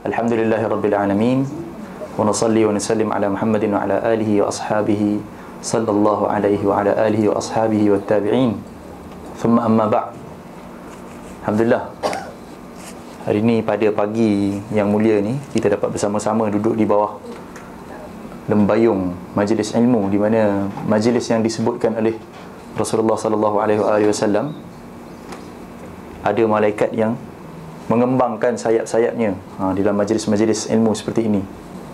Alhamdulillahirabbil alamin. Wa nusalli wa nusallim ala Muhammadin wa ala alihi wa ashabihi sallallahu alaihi wa ala alihi wa ashabihi wa tabi'in. Thumma amma ba'd. Alhamdulillah, hari ini pada pagi yang mulia ni kita dapat bersama-sama duduk di bawah lembayung majlis ilmu, di mana majlis yang disebutkan oleh Rasulullah sallallahu alaihi wasallam ada malaikat yang mengembangkan sayap-sayapnya di dalam majlis-majlis ilmu seperti ini.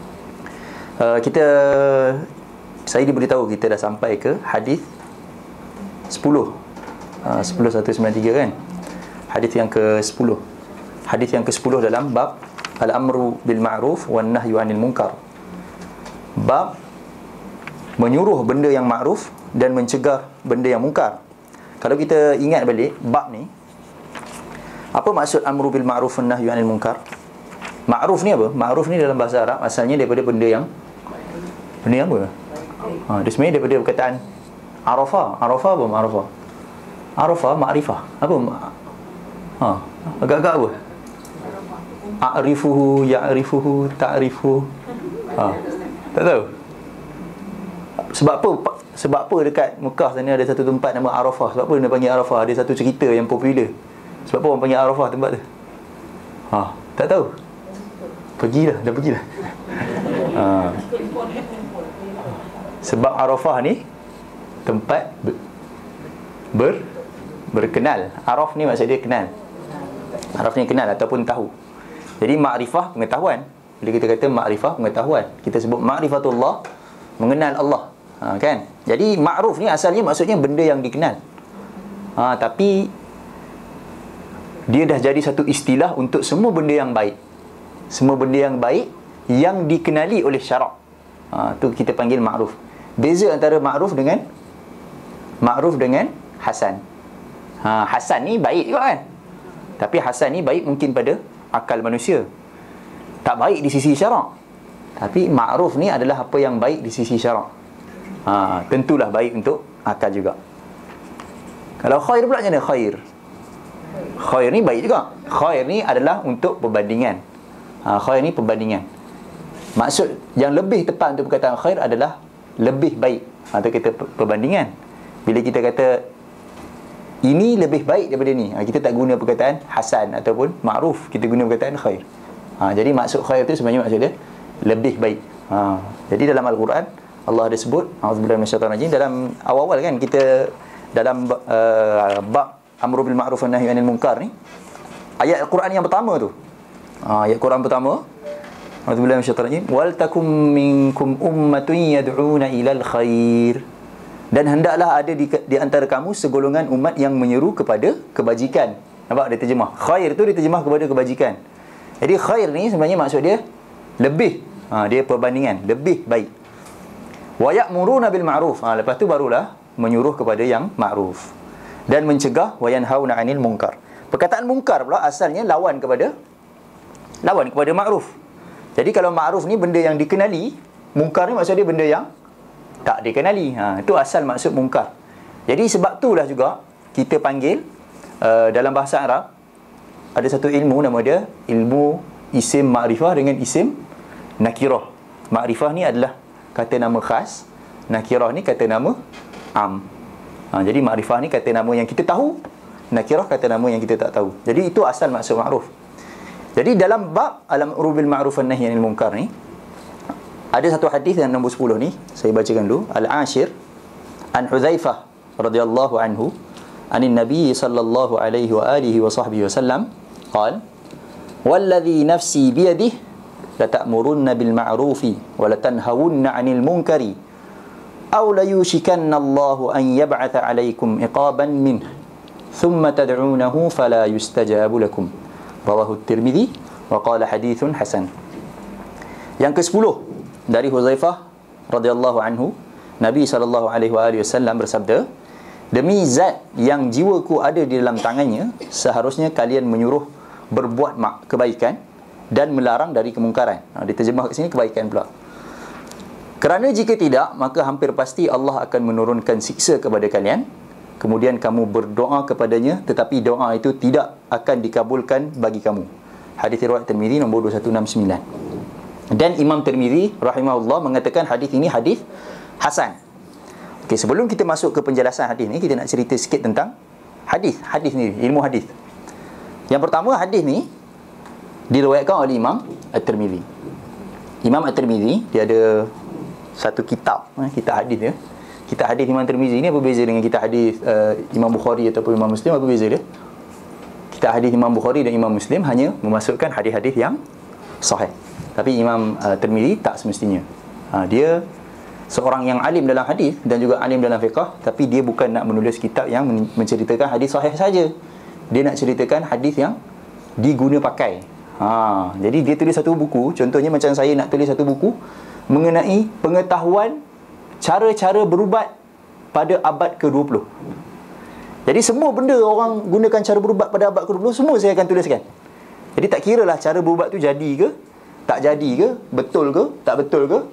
Saya diberitahu kita dah sampai ke hadis 10 193 kan, hadis yang ke-10, hadis yang ke-10 dalam bab al-amru bil ma'ruf wan nahyu 'anil munkar, bab menyuruh benda yang ma'ruf dan mencegah benda yang mungkar. Kalau kita ingat balik bab ni, apa maksud amru bil ma'ruf wan nahyu 'anil munkar? Ma'ruf ni apa? Ma'ruf ni dalam bahasa Arab asalnya daripada benda yang apa? Dia sebenarnya daripada perkataan Arafah. Arafah apa? Arafah. Arafah ma'rifah. Apa? Agak-agak apa? A'rifuhu, ya'rifuhu, ta'rifuhu. Tak tahu. Sebab apa dekat Mekah sana ada satu tempat nama Arafah? Sebab apa dia panggil Arafah? Ada satu cerita yang popular. Sebab apa orang panggil Arafah tempat tu? Tak tahu. Dah pergilah. Sebab Arafah ni tempat berkenal. Araf ni maksud dia kenal. Araf ni kenal ataupun tahu. Jadi makrifah pengetahuan. Bila kita kata makrifah pengetahuan, kita sebut ma'rifatullah, mengenal Allah. Kan? Jadi ma'ruf ni asalnya maksudnya benda yang dikenal. Tapi dia dah jadi satu istilah untuk semua benda yang baik. Semua benda yang baik yang dikenali oleh syarak. Tu kita panggil ma'ruf. Beza antara ma'ruf dengan hasan. Hasan ni baik juga kan. Tapi hasan ni baik mungkin pada akal manusia, tak baik di sisi syarak. Tapi ma'ruf ni adalah apa yang baik di sisi syarak. Tentulah baik untuk akal juga. Kalau khair pula macam mana? Khair ni baik juga. Khair ni adalah untuk perbandingan. Khair ni perbandingan. Maksud yang lebih tepat untuk perkataan khair adalah lebih baik, atau kita perbandingan. Bila kita kata ini lebih baik daripada ni, kita tak guna perkataan hasan ataupun ma'ruf, kita guna perkataan khair. Jadi maksud khair tu sebenarnya maksud dia lebih baik. Jadi dalam Al-Quran Allah ada sebut, a'udzubillahi minasyaitanir rajim, dalam awal-awal kan kita dalam bab amru bil ma'ruf wan nahyi 'anil munkar ni, ayat Al-Quran yang pertama tu, ayat Quran pertama, a'udzubillahi minasyaitanir rajim, wal takum minkum ummatun yad'una ilal khair, dan hendaklah ada di antara kamu segolongan umat yang menyeru kepada kebajikan. Nampak dia terjemah khair tu, dia terjemah kepada kebajikan. Jadi khair ni sebenarnya maksud dia lebih, dia perbandingan, lebih baik. Wa ya'muruna bil ma'ruf, lepas tu barulah menyuruh kepada yang ma'ruf, dan mencegah wa yanhauna 'anil munkar. Perkataan munkar pula asalnya lawan kepada ma'ruf. Jadi kalau ma'ruf ni benda yang dikenali, munkar ni maksud dia benda yang tak dikenali. Itu asal maksud munkar. Jadi sebab itulah juga kita panggil dalam bahasa Arab ada satu ilmu, nama dia ilmu isim ma'rifah dengan isim nakirah. Ma'rifah ni adalah kata nama khas, nakirah ni kata nama am. Jadi ma'rifah ni kata nama yang kita tahu, nakirah kata nama yang kita tak tahu. Jadi itu asal maksud ma'ruf. Jadi dalam bab al-amru bil ma'ruf wan nahyi 'anil munkar ni ada satu hadis yang nombor 10 ni, saya bacakan dulu. Al-Ashir an Hudzaifah radhiyallahu anhu anin Nabi sallallahu alaihi wa alihi wa sahbihi wasallam qala walladhi nafsi biyadihi la ta'murunna bil ma'rufi wa la tanhawunna 'anil munkari aw la yushikanna Allahu an yab'atha 'alaykum iqaban minhu thumma tad'unahu fala yustajabu lakum. Rawahu Tirmidzi wa qala hadithun hasan. Yang ke-10 dari Hudzaifah radhiyallahu anhu, Nabi sallallahu alaihi wasallam bersabda, demi zat yang jiwaku ada di dalam tangannya, seharusnya kalian menyuruh berbuat kebaikan dan melarang dari kemungkaran. Diterjemah kat sini kebaikan pula. Kerana jika tidak, maka hampir pasti Allah akan menurunkan siksa kepada kalian. Kemudian kamu berdoa kepadanya, tetapi doa itu tidak akan dikabulkan bagi kamu. Hadis riwayat Tirmizi nombor 2169. Dan Imam Tirmizi rahimahullah mengatakan hadis ini hadis hasan. Okey, sebelum kita masuk ke penjelasan hadis ni, kita nak cerita sikit tentang hadis ni, ilmu hadis. Yang pertama, hadis ni diriwayatkan oleh Imam At-Tirmizi. Imam At-Tirmizi dia ada satu kitab, kitab hadis dia. Kitab hadis Imam Tirmizi ni apa beza dengan kitab hadis Imam Bukhari ataupun Imam Muslim? Apa beza dia? Kitab hadis Imam Bukhari dan Imam Muslim hanya memasukkan hadis-hadis yang sahih. Tapi Imam Tirmizi tak semestinya. Dia seorang yang alim dalam hadis dan juga alim dalam fiqh, tapi dia bukan nak menulis kitab yang menceritakan hadis sahih saja. Dia nak ceritakan hadis yang diguna pakai. Jadi dia tulis satu buku, contohnya macam saya nak tulis satu buku mengenai pengetahuan cara-cara berubat pada abad ke-20. Jadi semua benda orang gunakan cara berubat pada abad ke-20, semua saya akan tuliskan. Jadi tak kira lah cara berubat tu jadi ke, tak jadi ke, betul ke, tak betul ke,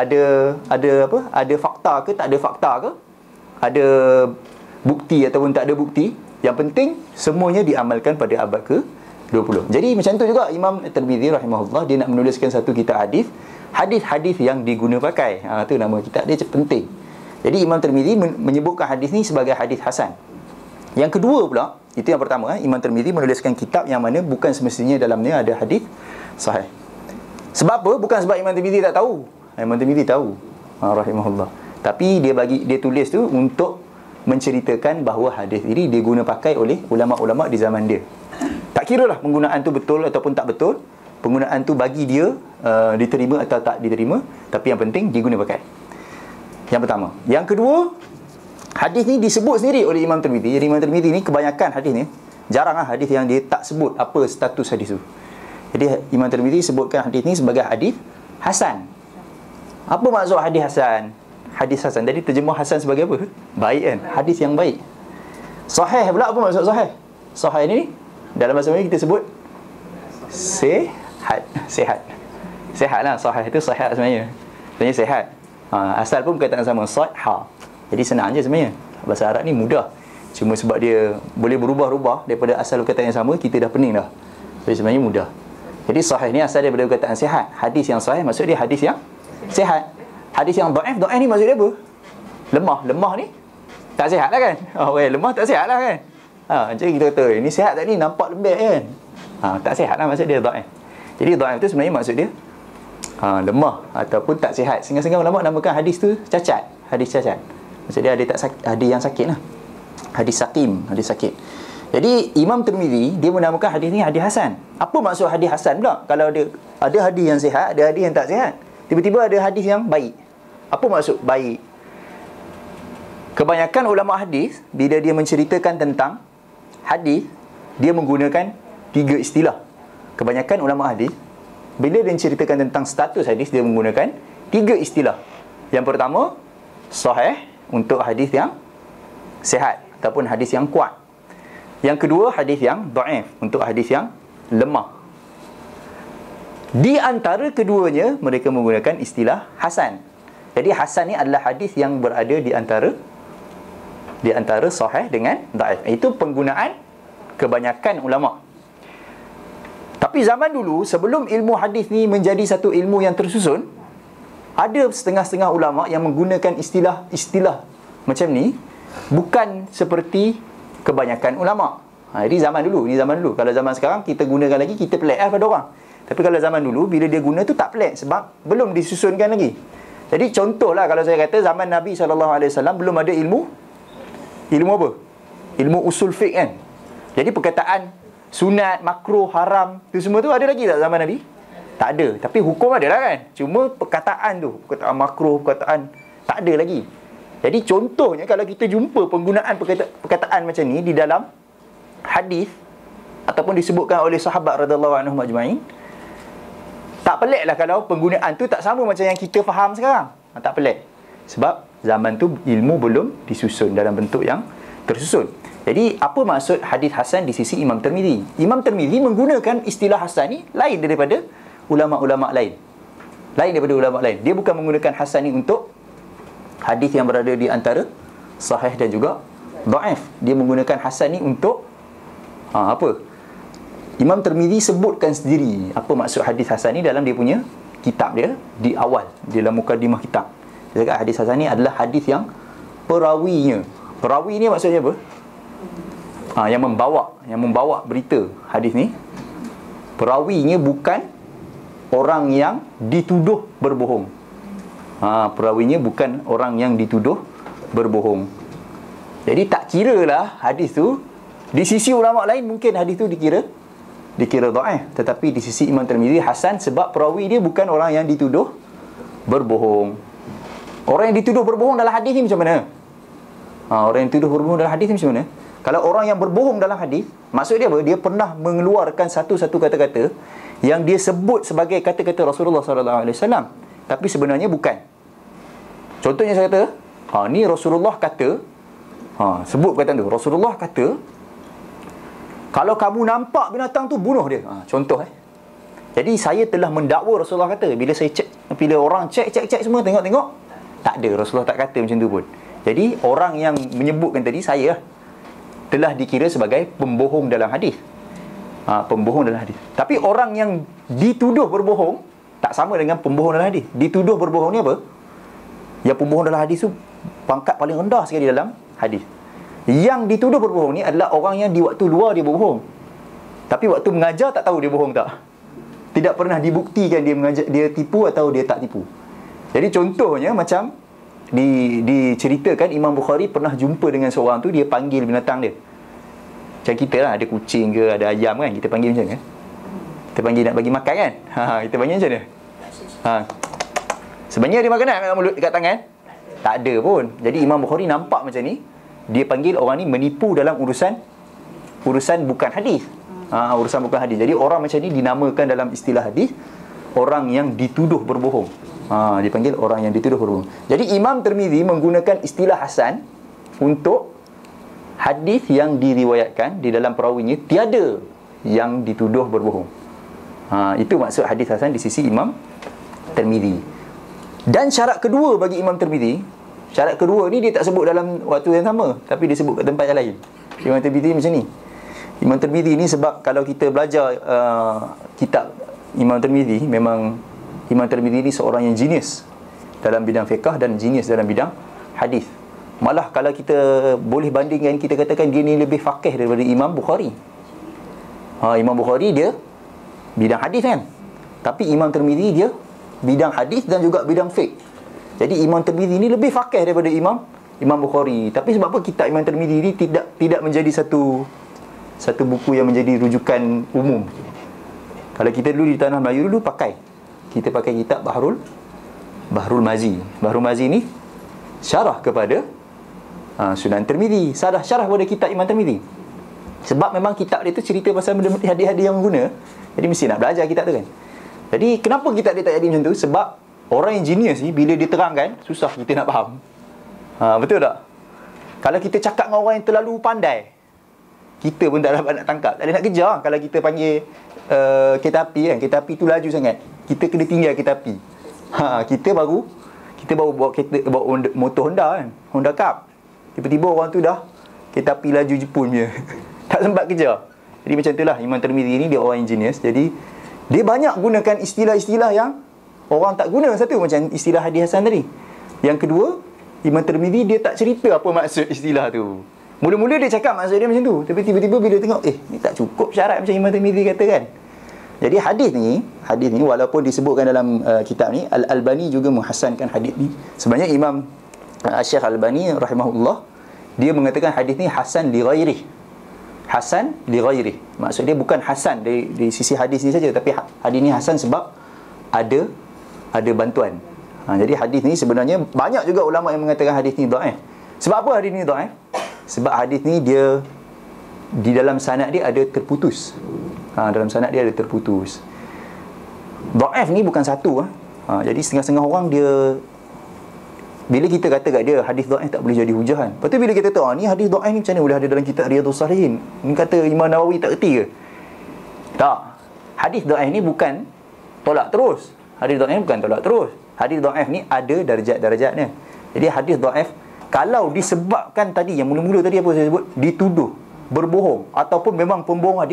ada fakta ke, tak ada fakta ke, ada bukti ataupun tak ada bukti. Yang penting semuanya diamalkan pada abad ke-20. Jadi macam tu juga Imam Tirmizi rahimahullah, dia nak menuliskan satu kitab hadis yang diguna pakai. Tu nama kitab dia, penting. Jadi Imam Tirmizi menyebutkan hadis ni sebagai hadis hasan. Yang kedua pula, itu yang pertama, Imam Tirmizi menuliskan kitab yang mana bukan semestinya dalamnya ada hadis sahih. Sebab apa? Bukan sebab Imam Tirmizi tak tahu. Imam Tirmizi tahu, rahimahullah. Tapi dia tulis tu untuk menceritakan bahawa hadis ini diguna pakai oleh ulama-ulama di zaman dia. Tak kira lah penggunaan tu betul ataupun tak betul, penggunaan tu bagi dia diterima atau tak diterima, tapi yang penting diguna pakai. Yang pertama. Yang kedua, hadis ni disebut sendiri oleh Imam Tirmizi. Jadi Imam Tirmizi ni kebanyakan hadis ni, jarang lah hadis yang dia tak sebut apa status hadis tu. Jadi Imam Tirmizi sebutkan hadis ni sebagai hadis hasan. Apa maksud hadis hasan? Hadis hasan, jadi terjemah hasan sebagai apa? Baik kan? Hadis yang baik. Sahih pula, apa maksud sahih? Sahih ni dalam bahasa Melayu kita sebut Sehat lah. Sahih itu sehat sebenarnya. Sebenarnya sehat. Asal pun perkataan sama, sahha. Jadi senang je sebenarnya. Bahasa Arab ni mudah. Cuma sebab dia boleh berubah-ubah daripada asal perkataan yang sama, kita dah pening dah. Jadi sebenarnya mudah. Jadi sahih ni asal daripada perkataan sihat. Hadis yang sahih maksud dia hadis yang sihat. Hadis yang dhaif ni maksud dia apa? Lemah ni tak sihat lah kan? Lemah tak sihat lah kan? Jadi kita kata ni sihat tak ni, nampak lembek kan? Tak sihat lah maksud dia dhaif. Jadi dhaif tu sebenarnya maksud dia lemah ataupun tak sihat. Sehingga ulama namakan hadis tu cacat. Hadis cacat. Maksud dia ada yang sakit lah. Hadis sakim, hadis sakit. Jadi Imam Tirmizi dia menamakan hadis ni hadis hasan. Apa maksud hadis hasan pula? Kalau ada hadis yang sihat, ada hadis yang tak sihat. Tiba-tiba ada hadis yang baik. Apa maksud baik? Kebanyakan ulama hadis bila dia menceritakan tentang hadis, dia menggunakan 3 istilah. Kebanyakan ulama hadis bila dia menceritakan tentang status hadis, dia menggunakan 3 istilah. Yang pertama, sahih untuk hadis yang sihat ataupun hadis yang kuat. Yang kedua, hadis yang dhaif untuk hadis yang lemah. Di antara keduanya, mereka menggunakan istilah hasan. Jadi hasan ni adalah hadis yang berada di antara sahih dengan dhaif. Itu penggunaan kebanyakan ulama. Tapi zaman dulu, sebelum ilmu hadis ni menjadi satu ilmu yang tersusun, ada setengah-setengah ulama yang menggunakan istilah macam ni, bukan seperti kebanyakan ulama. Jadi zaman dulu, ni zaman dulu. Kalau zaman sekarang kita gunakan lagi, kita pelik pada orang. Tapi kalau zaman dulu, bila dia guna tu tak pelik, sebab belum disusunkan lagi. Jadi contohlah kalau saya kata zaman Nabi SAW belum ada ilmu apa? Ilmu usul fiqh kan. Jadi perkataan sunat, makruh, haram, tu semua tu ada lagi tak zaman Nabi? Tak ada. Tapi hukum ada lah kan. Cuma perkataan tu, perkataan makruh, perkataan tak ada lagi. Jadi contohnya kalau kita jumpa penggunaan perkataan macam ni di dalam hadis ataupun disebutkan oleh sahabat radhiyallahu anhum ajma'in, tak pelik lah kalau penggunaan tu tak sama macam yang kita faham sekarang. Tak pelik. Sebab zaman tu ilmu belum disusun dalam bentuk yang tersusun. Jadi apa maksud hadis hasan di sisi Imam Tirmizi? Imam Tirmizi menggunakan istilah hasan ni lain daripada ulama-ulama lain. Dia bukan menggunakan hasan ni untuk hadis yang berada di antara sahih dan juga dhaif. Dia menggunakan hasan ni untuk Imam Tirmizi sebutkan sendiri apa maksud hadis hasan ni dalam dia punya kitab dia di awal, di dalam mukadimah kitab. Dia cakap hadis hasan ni adalah hadis yang perawi ni maksudnya apa? Yang membawa berita hadis ni, perawinya bukan orang yang dituduh berbohong. Perawinya bukan orang yang dituduh berbohong. Jadi tak kiralah hadis tu, di sisi ulama lain mungkin hadis tu dikira dhaif, tetapi di sisi Imam Tirmizi hasan sebab perawi dia bukan orang yang dituduh berbohong. Orang yang dituduh berbohong dalam hadis ni macam mana? Orang yang dituduh berbohong dalam hadis ni macam mana? Kalau orang yang berbohong dalam hadis, maksud dia apa? Dia pernah mengeluarkan satu-satu kata-kata yang dia sebut sebagai kata-kata Rasulullah SAW, tapi sebenarnya bukan. Contohnya saya kata, ni Rasulullah kata, sebut perkataan tu, Rasulullah kata, kalau kamu nampak binatang tu, bunuh dia. Contoh. Jadi saya telah mendakwa Rasulullah kata. Bila saya cek, bila orang cek semua, tengok, tak ada, Rasulullah tak kata macam tu pun. Jadi orang yang menyebutkan tadi, saya telah dikira sebagai pembohong dalam hadis. Pembohong dalam hadis. Tapi orang yang dituduh berbohong tak sama dengan pembohong dalam hadis. Dituduh berbohong ni apa? Yang pembohong dalam hadis tu pangkat paling rendah sekali dalam hadis. Yang dituduh berbohong ni adalah orang yang di waktu luar dia berbohong, tapi waktu mengajar tak tahu dia bohong tak. Tidak pernah dibuktikan dia mengajar, dia tipu atau dia tak tipu. Jadi contohnya macam diceritakan Imam Bukhari pernah jumpa dengan seorang tu, dia panggil binatang dia. Macam kita lah, ada kucing ke, ada ayam kan, kita panggil macam ni. Kita panggil nak bagi makan kan. Kita panggil macam ni. Sebenarnya dia makanan kat mulut, dekat tangan, tak ada pun. Jadi Imam Bukhari nampak macam ni, dia panggil orang ni menipu dalam urusan bukan hadis. Urusan bukan hadis. Jadi orang macam ni dinamakan dalam istilah hadis orang yang dituduh berbohong. Dipanggil orang yang dituduh berbohong. Jadi Imam Tirmizi menggunakan istilah hasan untuk hadis yang diriwayatkan di dalam perawinya tiada yang dituduh berbohong. Itu maksud hadis hasan di sisi Imam Tirmizi. Dan syarat kedua bagi Imam Tirmizi, syarat kedua ni dia tak sebut dalam waktu yang sama, tapi dia sebut kat tempat yang lain. Imam Tirmizi macam ni. Imam Tirmizi ni sebab kalau kita belajar kitab Imam Tirmizi, memang Imam Tirmizi ni seorang yang genius dalam bidang fiqh dan genius dalam bidang hadis. Malah kalau kita boleh bandingkan, kita katakan dia ni lebih faqih daripada Imam Bukhari. Imam Bukhari dia bidang hadis kan, tapi Imam Tirmizi dia bidang hadis dan juga bidang fiqh. Jadi Imam Tirmizi ni lebih faqih daripada Imam Bukhari. Tapi sebab apa kitab Imam Tirmizi ni tidak menjadi satu buku yang menjadi rujukan umum. Kalau kita dulu di tanah Melayu dulu kita pakai kitab Bahrul Mazi. Bahrul Mazi ni syarah kepada Sunan Tirmizi, syarah kepada kitab Imam Tirmizi. Sebab memang kitab dia tu cerita pasal hadis-hadis yang guna. Jadi mesti nak belajar kitab tu kan. Jadi kenapa kitab dia tak jadi macam tu? Sebab orang yang genius ni bila dia terangkan, susah kita nak faham. Betul tak? Kalau kita cakap dengan orang yang terlalu pandai, kita pun tak dapat nak tangkap. Tak boleh nak kejar. Kalau kita panggil kereta api kan, kereta api tu laju sangat, kita kena tinggal kereta api. Kita baru bawa motor Honda kan, Honda Cup. Tiba-tiba orang tu dah kereta api laju Jepun punya. Tak sempat kejar. Jadi macam itulah Imam Tirmizi ni, dia orang yang genius. Jadi dia banyak gunakan istilah-istilah yang orang tak guna. Satu macam istilah hadis hasan tadi. Yang kedua, Imam Tirmizi dia tak cerita apa maksud istilah tu. Mula-mula dia cakap maksud dia macam tu, tapi tiba-tiba bila tengok ni tak cukup syarat macam Imam Tirmizi kata kan. Jadi hadis ni walaupun disebutkan dalam kitab ni, Al-Albani juga menghasankan hadis ni. Sebenarnya Imam Syekh Al-Albani rahimahullah, dia mengatakan hadis ni hasan li ghairihi. Hasan li ghairihi. Maksud dia bukan hasan dari sisi hadis ni saja, tapi hadis ni hasan sebab ada bantuan. Jadi hadis ni sebenarnya banyak juga ulama yang mengatakan hadis ni dhaif. Sebab apa hadis ni dhaif? Sebab hadis ni dia di dalam sanad dia ada terputus. Dalam sanad dia ada terputus. Dhaif ni bukan satu. Jadi setengah-setengah orang dia, bila kita kata kat dia hadis dhaif tak boleh jadi hujah kan. Lepas tu bila kita tahu ni hadis dhaif ni macam mana boleh ada dalam kitab Riyadhus Shalihin? Ni kata Imam Nawawi tak erti ke? Tak. Hadis dhaif ni bukan tolak terus. Hadis dhaif ni bukan tolak terus. Hadis dhaif ni ada darjat-darjatnya. Jadi hadis dhaif kalau disebabkan tadi yang mula-mula tadi apa saya sebut, dituduh berbohong ataupun memang pembohong hadis,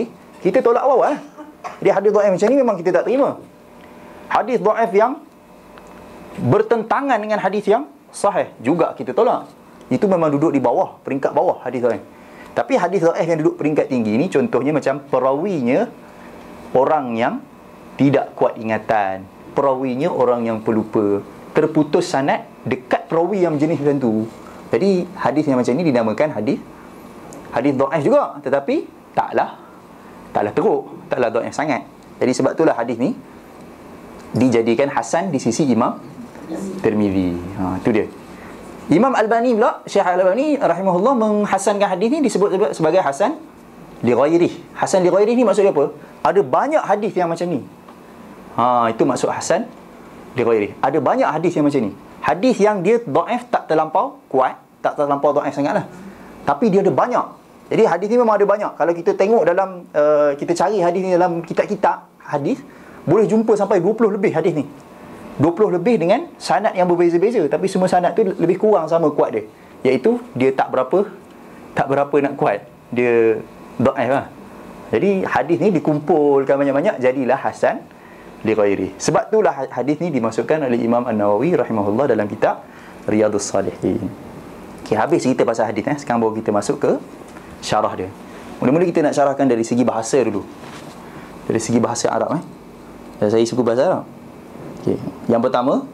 kita tolak awal. Jadi hadis dhaif macam ni memang kita tak terima. Hadis dhaif yang bertentangan dengan hadis yang sahih juga kita tolak. Itu memang duduk di bawah, peringkat bawah hadis dhaif. Tapi hadis dhaif yang duduk peringkat tinggi ni, contohnya macam perawinya orang yang tidak kuat ingatan, perawinya orang yang pelupa, terputus sanad dekat perawi yang jenis tertentu. Jadi hadis yang macam ni dinamakan hadis dhaif juga, tetapi taklah teruk, taklah dhaif sangat. Jadi sebab itulah hadis ni dijadikan hasan di sisi Imam Tirmizi. Itu dia. Imam Albani pula, Syekh Al-Albani rahimahullah menghasankan hadis ni disebut sebagai hasan li ghairihi. Hasan li ghairihi ni maksud dia apa? Ada banyak hadis yang macam ni. Itu maksud hasan li ghairihi. Ada banyak hadis yang macam ni. Hadis yang dia dhaif tak terlampau kuat, tak terlampau dhaif sangatlah. Tapi dia ada banyak. Jadi hadis ni memang ada banyak. Kalau kita tengok dalam kita cari hadis ni dalam kitab-kitab hadis, boleh jumpa sampai 20 lebih hadis ni. 20 lebih dengan sanad yang berbeza-beza, tapi semua sanad tu lebih kurang sama kuat dia. Iaitu dia tak berapa nak kuat. Dia dhaif lah. Jadi hadis ni dikumpulkan banyak-banyak, jadilah hasan li ghairi. Sebab itulah hadis ni dimasukkan oleh Imam An-Nawawi rahimahullah dalam kitab Riyadhus Salihin. Okey, habis cerita pasal hadis sekarang baru kita masuk ke syarah dia. Mula-mula kita nak syarahkan dari segi bahasa dulu. Dari segi bahasa Arab Dan saya suka bahasa Arab. Okay. Yang pertama,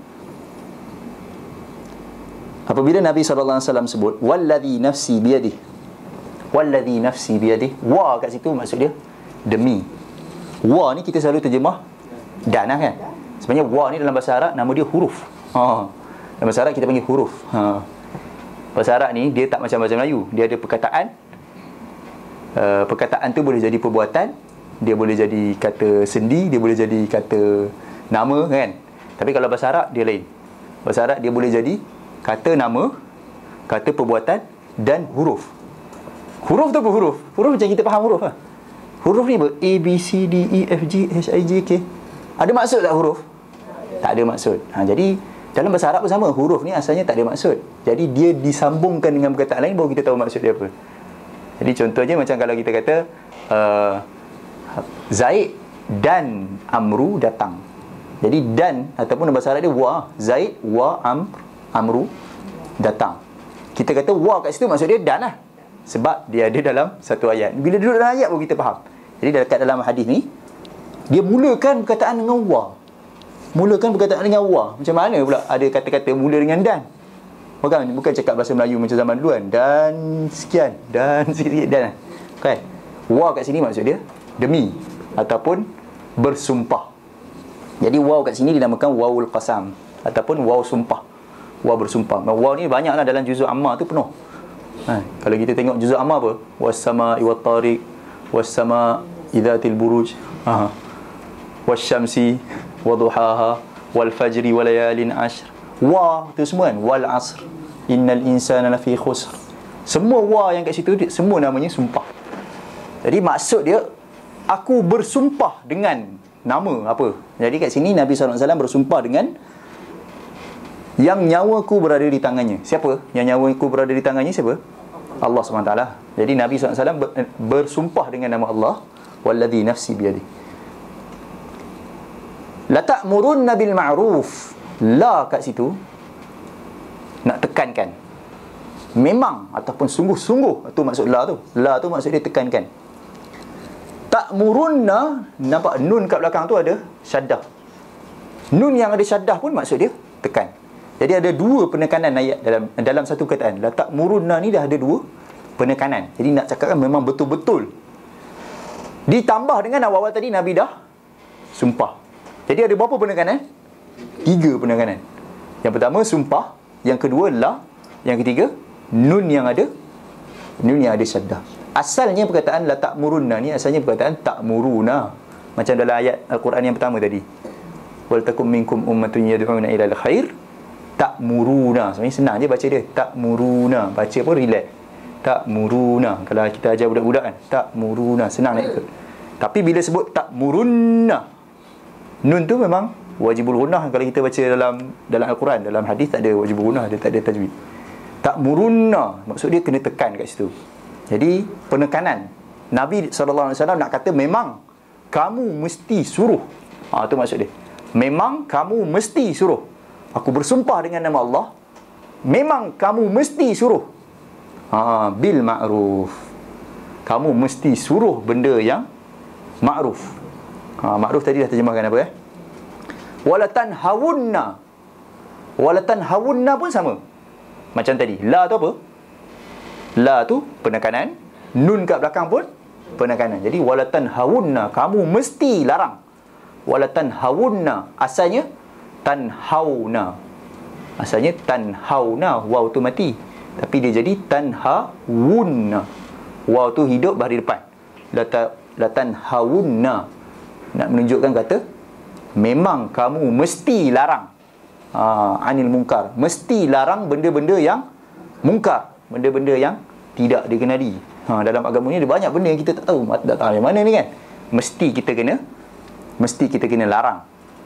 apabila Nabi SAW sebut walladhi nafsi biyadih, walladhi nafsi biyadih, wa kat situ maksud dia demi. Wa ni kita selalu terjemah dan kan. Sebenarnya wa ni dalam bahasa Arab nama dia huruf. Dalam bahasa Arab kita panggil huruf. Bahasa Arab ni dia tak macam bahasa Melayu. Dia ada perkataan. Perkataan tu boleh jadi perbuatan, dia boleh jadi kata sendi, dia boleh jadi kata nama kan. Tapi kalau bahasa Arab dia lain. Bahasa Arab dia boleh jadi kata nama, kata perbuatan dan huruf. Huruf tu apa huruf? Huruf macam kita faham huruf lah. Huruf ni apa? A, B, C, D, E, F, G, H, I, J, K. Ada maksud tak huruf? Tak ada maksud. Jadi dalam bahasa Arab pun sama. Huruf ni asalnya tak ada maksud. Jadi dia disambungkan dengan perkataan lain baru kita tahu maksud dia apa. Jadi contohnya macam kalau kita kata Zaid dan Amru datang. Jadi dan ataupun bahasa Arab dia wa, Zaid wa Amru datang. Kita kata wa kat situ maksud dia dan lah. Sebab dia ada dalam satu ayat. Bila duduk dalam ayat baru kita faham. Jadi dekat dalam hadis ni dia mulakan perkataan dengan wa. Mulakan perkataan dengan wa. Macam mana pula ada kata-kata mula dengan dan? Bukan cakap bahasa Melayu macam zaman dulu kan. Dan sekian, dan sikit-sikit dan kan. Wa kat sini maksud dia demi ataupun bersumpah. Jadi waw kat sini dinamakan wawul qasam ataupun waw sumpah. Waw bersumpah. Waw ni banyaklah dalam juzuk amma tu penuh. Kalau kita tengok juzuk amma apa? Was-sama'i wat-tariq, was-sama' idzatil buruj, wasyamsi waduhaha, wal fajri walayalin ashr. Wa tu semua kan, wal asr, innal insana lafi khusr. Semua wa yang kat situ semua namanya sumpah. Jadi maksud dia aku bersumpah dengan nama apa. Jadi kat sini Nabi SAW bersumpah dengan yang nyawaku berada di tangannya. Siapa? Yang nyawaku berada di tangannya siapa? Allah SWT. Jadi Nabi SAW bersumpah dengan nama Allah. Walladhi nafsi biyadi. La ta'murunna bil ma'ruf. La kat situ nak tekankan. Memang ataupun sungguh-sungguh. Itu maksud la tu. La tu maksud dia tekankan. Ta'murunna, nampak nun kat belakang tu ada syaddah. Nun yang ada syaddah pun maksud dia tekan. Jadi ada dua penekanan ayat dalam satu perkataan. La ta'murunna ni dah ada dua penekanan. Jadi nak cakapkan memang betul-betul. Ditambah dengan awal-awal tadi Nabi dah sumpah. Jadi ada berapa penekanan? 3 penekanan. Yang pertama sumpah, yang kedua la, yang ketiga nun yang ada syaddah. Asalnya perkataan la ta'murunna ni asalnya perkataan ta'muruna. Macam dalam ayat Al-Quran yang pertama tadi. Wal takum minkum ummatun yad'una ila al-khair ta'muruna. Sebenarnya senang je baca dia. Ta'muruna. Baca pun relax. Ta'muruna. Kalau kita ajar budak-budak kan, ta'muruna, senang nak ikut. Tapi bila sebut ta'murunna, nun tu memang wajibul gunnah. Kalau kita baca dalam Al-Quran, dalam hadis tak ada wajibul gunnah, dia tak ada tajwid. Ta'murunna maksud dia kena tekan kat situ. Jadi penekanan Nabi SAW nak kata memang kamu mesti suruh. Itu maksud dia. Memang kamu mesti suruh. Aku bersumpah dengan nama Allah, memang kamu mesti suruh. Bil ma'ruf. Kamu mesti suruh benda yang ma'ruf. Ma'ruf tadi dah terjemahkan apa? Walatan hawunna. Walatan hawunna pun sama. Macam tadi. La tu apa? La tu penekanan. Nun kat belakang pun penekanan. Jadi walatan hawunna, kamu mesti larang. Walatan hawunna, asalnya tanhauna. Asalnya tanhauna, waw tu mati. Tapi dia jadi tanhawunna. Waw tu hidup bahagian depan. Latan hawunna. Nak menunjukkan kata memang kamu mesti larang anil munkar. Mesti larang benda-benda yang mungkar, benda-benda yang tidak dikenali. Dalam agama ni ada banyak benda yang kita tak tahu. Tak tahu dari mana ni kan. Mesti kita kena larang.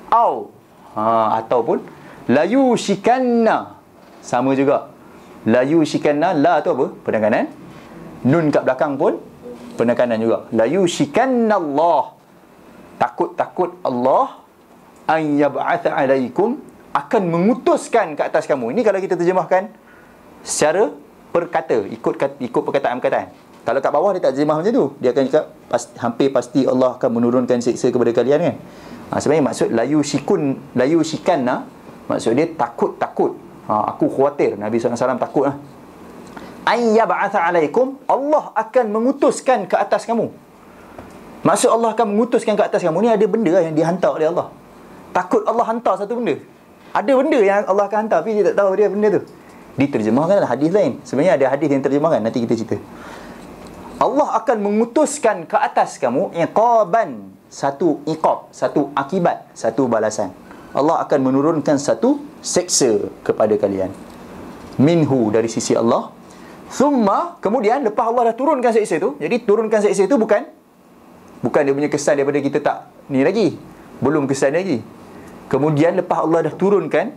Ataupun layu shikanna. Sama juga. Layu shikanna, la tu apa? Penekanan. Nun kat belakang pun penekanan juga. Layu shikanna Allah. Takut Allah an yab'atha alaikum, akan mengutuskan ke atas kamu. Ini kalau kita terjemahkan secara perkata, ikut perkataan-perkataan. Kalau kat bawah dia tak terjemah macam tu. Dia akan cakap hampir pasti Allah akan menurunkan siksa kepada kalian kan. Sebenarnya maksud layu shikanna, maksud dia takut. Aku khawatir. Nabi SAW takut lah. An yab'atha alaikum, Allah akan mengutuskan ke atas kamu. Maksud Allah akan mengutuskan ke atas kamu ni, ada benda yang dihantar oleh Allah. Takut Allah hantar satu benda. Ada benda yang Allah akan hantar, tapi dia tak tahu dia benda tu. Diterjemahkan dalam hadis lain. Sebenarnya ada hadis yang terjemahkan, nanti kita cerita. Allah akan mengutuskan ke atas kamu iqaban, satu iqab, satu akibat, satu balasan. Allah akan menurunkan satu seksa kepada kalian. Minhu, dari sisi Allah. Thumma, kemudian lepas Allah dah turunkan seksa tu. Jadi turunkan seksa tu bukan dia punya kesan daripada kita tak ni lagi. Belum kesan lagi. Kemudian lepas Allah dah turunkan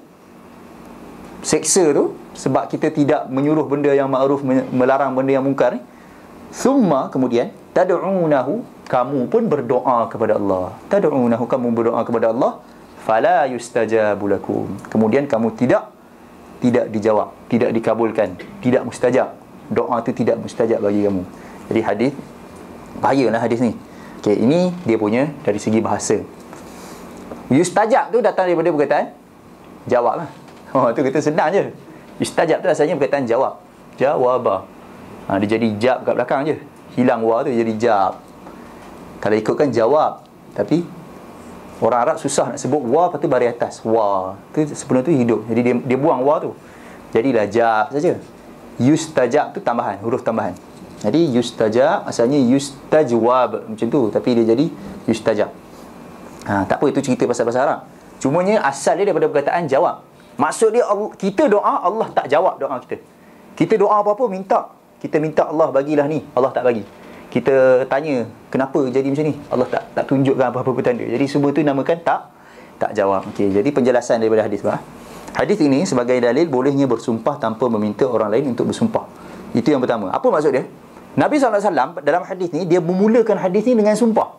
seksa tu, sebab kita tidak menyuruh benda yang ma'ruf, melarang benda yang mungkar ni. Thumma, kemudian tad'unahu, kamu pun berdoa kepada Allah. Tad'unahu, kamu berdoa kepada Allah. Fala yustajabu lakum, kemudian kamu tidak dijawab, tidak dikabulkan, tidak mustajab. Doa tu tidak mustajab bagi kamu. Jadi hadis, bahayalah hadis ni. Okey, ini dia punya dari segi bahasa. Yustajab tu datang daripada perkataan jawab lah. Tu kata senang je. Yustajab tu asalnya perkataan jawab. Jawabah. Dia jadi jab kat belakang je. Hilang wa tu jadi jab. Kalau ikutkan jawab. Tapi orang Arab susah nak sebut wa, lepas tu baris atas. Wa tu sebelum tu hidup. Jadi dia buang wa tu. Jadilah jab saja. Yustajab tu tambahan, huruf tambahan. Jadi yustajab asalnya yustajwab macam tu, tapi dia jadi yustajab. Tak apa, itu cerita pasal bahasa Arab. Cumanya asal dia daripada perkataan jawab. Maksud dia kita doa, Allah tak jawab doa kita. Kita doa apa-apa kita minta Allah bagilah ni, Allah tak bagi. Kita tanya kenapa jadi macam ni, Allah tak tunjukkan apa-apa petanda. Jadi semua tu namakan tak jawab. Okey, jadi penjelasan daripada hadis bah. Hadis ini sebagai dalil bolehnya bersumpah tanpa meminta orang lain untuk bersumpah. Itu yang pertama. Apa maksud dia? Nabi SAW dalam hadis ni, dia memulakan hadis ni dengan sumpah.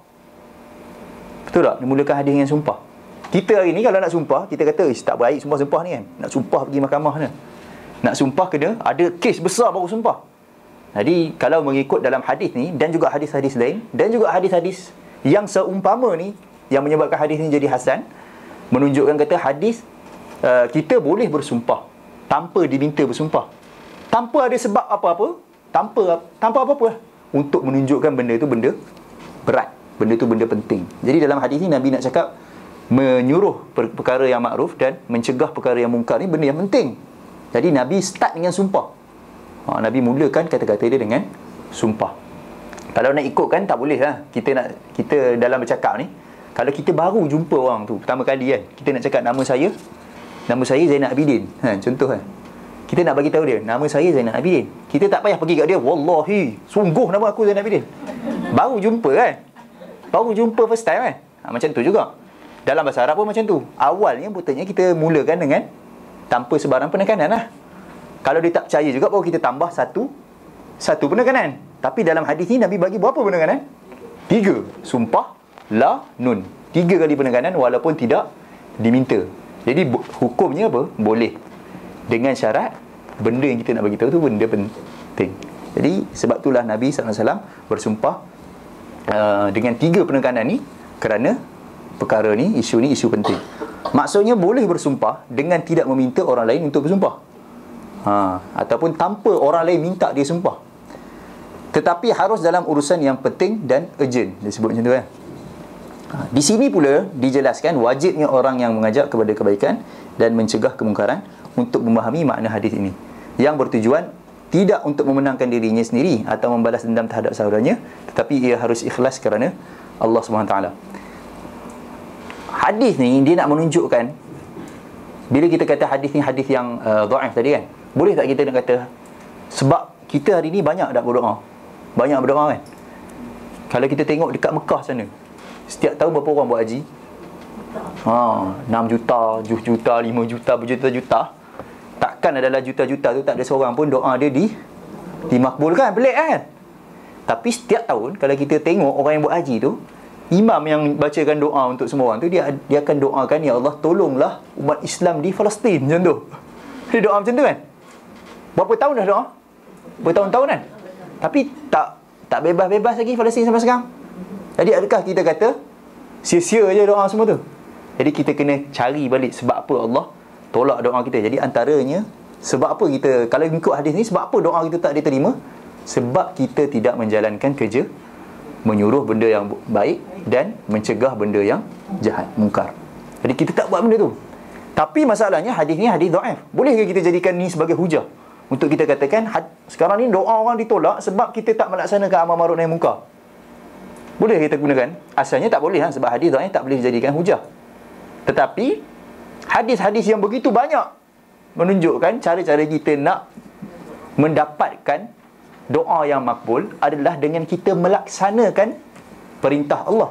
Betul tak? Dia mulakan hadis dengan sumpah. Kita hari ni kalau nak sumpah, kita kata tak baik sumpah-sumpah ni kan. Nak sumpah pergi mahkamah ni. Nak sumpah kena ada kes besar baru sumpah. Jadi kalau mengikut dalam hadis ni, dan juga hadis-hadis lain, dan juga hadis-hadis yang seumpama ni, yang menyebabkan hadis ni jadi hasan, menunjukkan kata hadis kita boleh bersumpah tanpa diminta bersumpah, tanpa ada sebab apa-apa, tanpa apa-apa lah, untuk menunjukkan benda tu benda berat, benda tu benda penting. Jadi dalam hadis ni Nabi nak cakap menyuruh perkara yang makruf dan mencegah perkara yang mungkar ni benda yang penting. Jadi Nabi start dengan sumpah. Nabi mulakan kata-kata dia dengan sumpah. Kalau nak ikutkan tak boleh lah. Kita dalam bercakap ni, kalau kita baru jumpa orang tu pertama kali kan, kita nak cakap nama saya Zainal Abidin, contoh kan. Kita nak bagi tahu dia nama saya Zainal Abidin. Kita tak payah pergi kat dia, wallahi sungguh nama aku Zainal Abidin. Baru jumpa kan, baru jumpa first time kan. Macam tu juga dalam bahasa Arab pun macam tu. Awalnya betulnya kita mulakan dengan tanpa sebarang penekanan lah. Kalau dia tak percaya juga, baru kita tambah satu penekanan. Tapi dalam hadis ni Nabi bagi berapa penekanan? 3. Sumpah, la, nun. 3 kali penekanan walaupun tidak diminta. Jadi hukumnya apa? Boleh. Dengan syarat benda yang kita nak bagi tahu tu benda penting. Jadi sebab itulah Nabi SAW bersumpah dengan 3 penekanan ni, kerana perkara ni, isu penting. Maksudnya boleh bersumpah dengan tidak meminta orang lain untuk bersumpah, ataupun tanpa orang lain minta dia sumpah. Tetapi harus dalam urusan yang penting dan urgent, dia sebut macam tu kan. Di sini pula dijelaskan wajibnya orang yang mengajak kepada kebaikan dan mencegah kemungkaran untuk memahami makna hadis ini, yang bertujuan tidak untuk memenangkan dirinya sendiri atau membalas dendam terhadap saudaranya, tetapi ia harus ikhlas kerana Allah SWT. Hadis ni dia nak menunjukkan, bila kita kata hadis ni hadis yang dhaif tadi kan, boleh tak kita nak kata sebab kita hari ni banyak dah berdoa, kan. Kalau kita tengok dekat Mekah sana, setiap tahun berapa orang buat haji? 6 juta, 7 juta, 5 juta, berjuta-juta. Takkan adalah juta-juta tu tak ada seorang pun doa dia dimakbulkan. Pelik kan? Tapi setiap tahun kalau kita tengok orang yang buat haji tu, imam yang bacakan doa untuk semua orang tu, dia akan doakan, ya Allah tolonglah umat Islam di Palestin, macam tu. Dia doa macam tu kan. Berapa tahun dah doa? Bertahun-tahun kan. Tapi tak bebas-bebas lagi Palestin sampai sekarang. Jadi adakah kita kata sia-sia je doa semua tu? Jadi kita kena cari balik sebab apa Allah tolak doa kita. Jadi antaranya sebab apa kita, kalau ikut hadis ni, sebab apa doa kita tak diterima? Sebab kita tidak menjalankan kerja menyuruh benda yang baik dan mencegah benda yang jahat, mungkar. Jadi kita tak buat benda tu. Tapi masalahnya hadis ni hadis dhaif. Boleh ke kita jadikan ni sebagai hujah untuk kita katakan sekarang ni doa orang ditolak sebab kita tak melaksanakan amar ma'ruf nahi munkar? Boleh kita gunakan? Asalnya tak boleh lah, sebab hadis dhaif tak boleh dijadikan hujah. Tetapi hadis-hadis yang begitu banyak menunjukkan cara-cara kita nak mendapatkan doa yang makbul adalah dengan kita melaksanakan perintah Allah.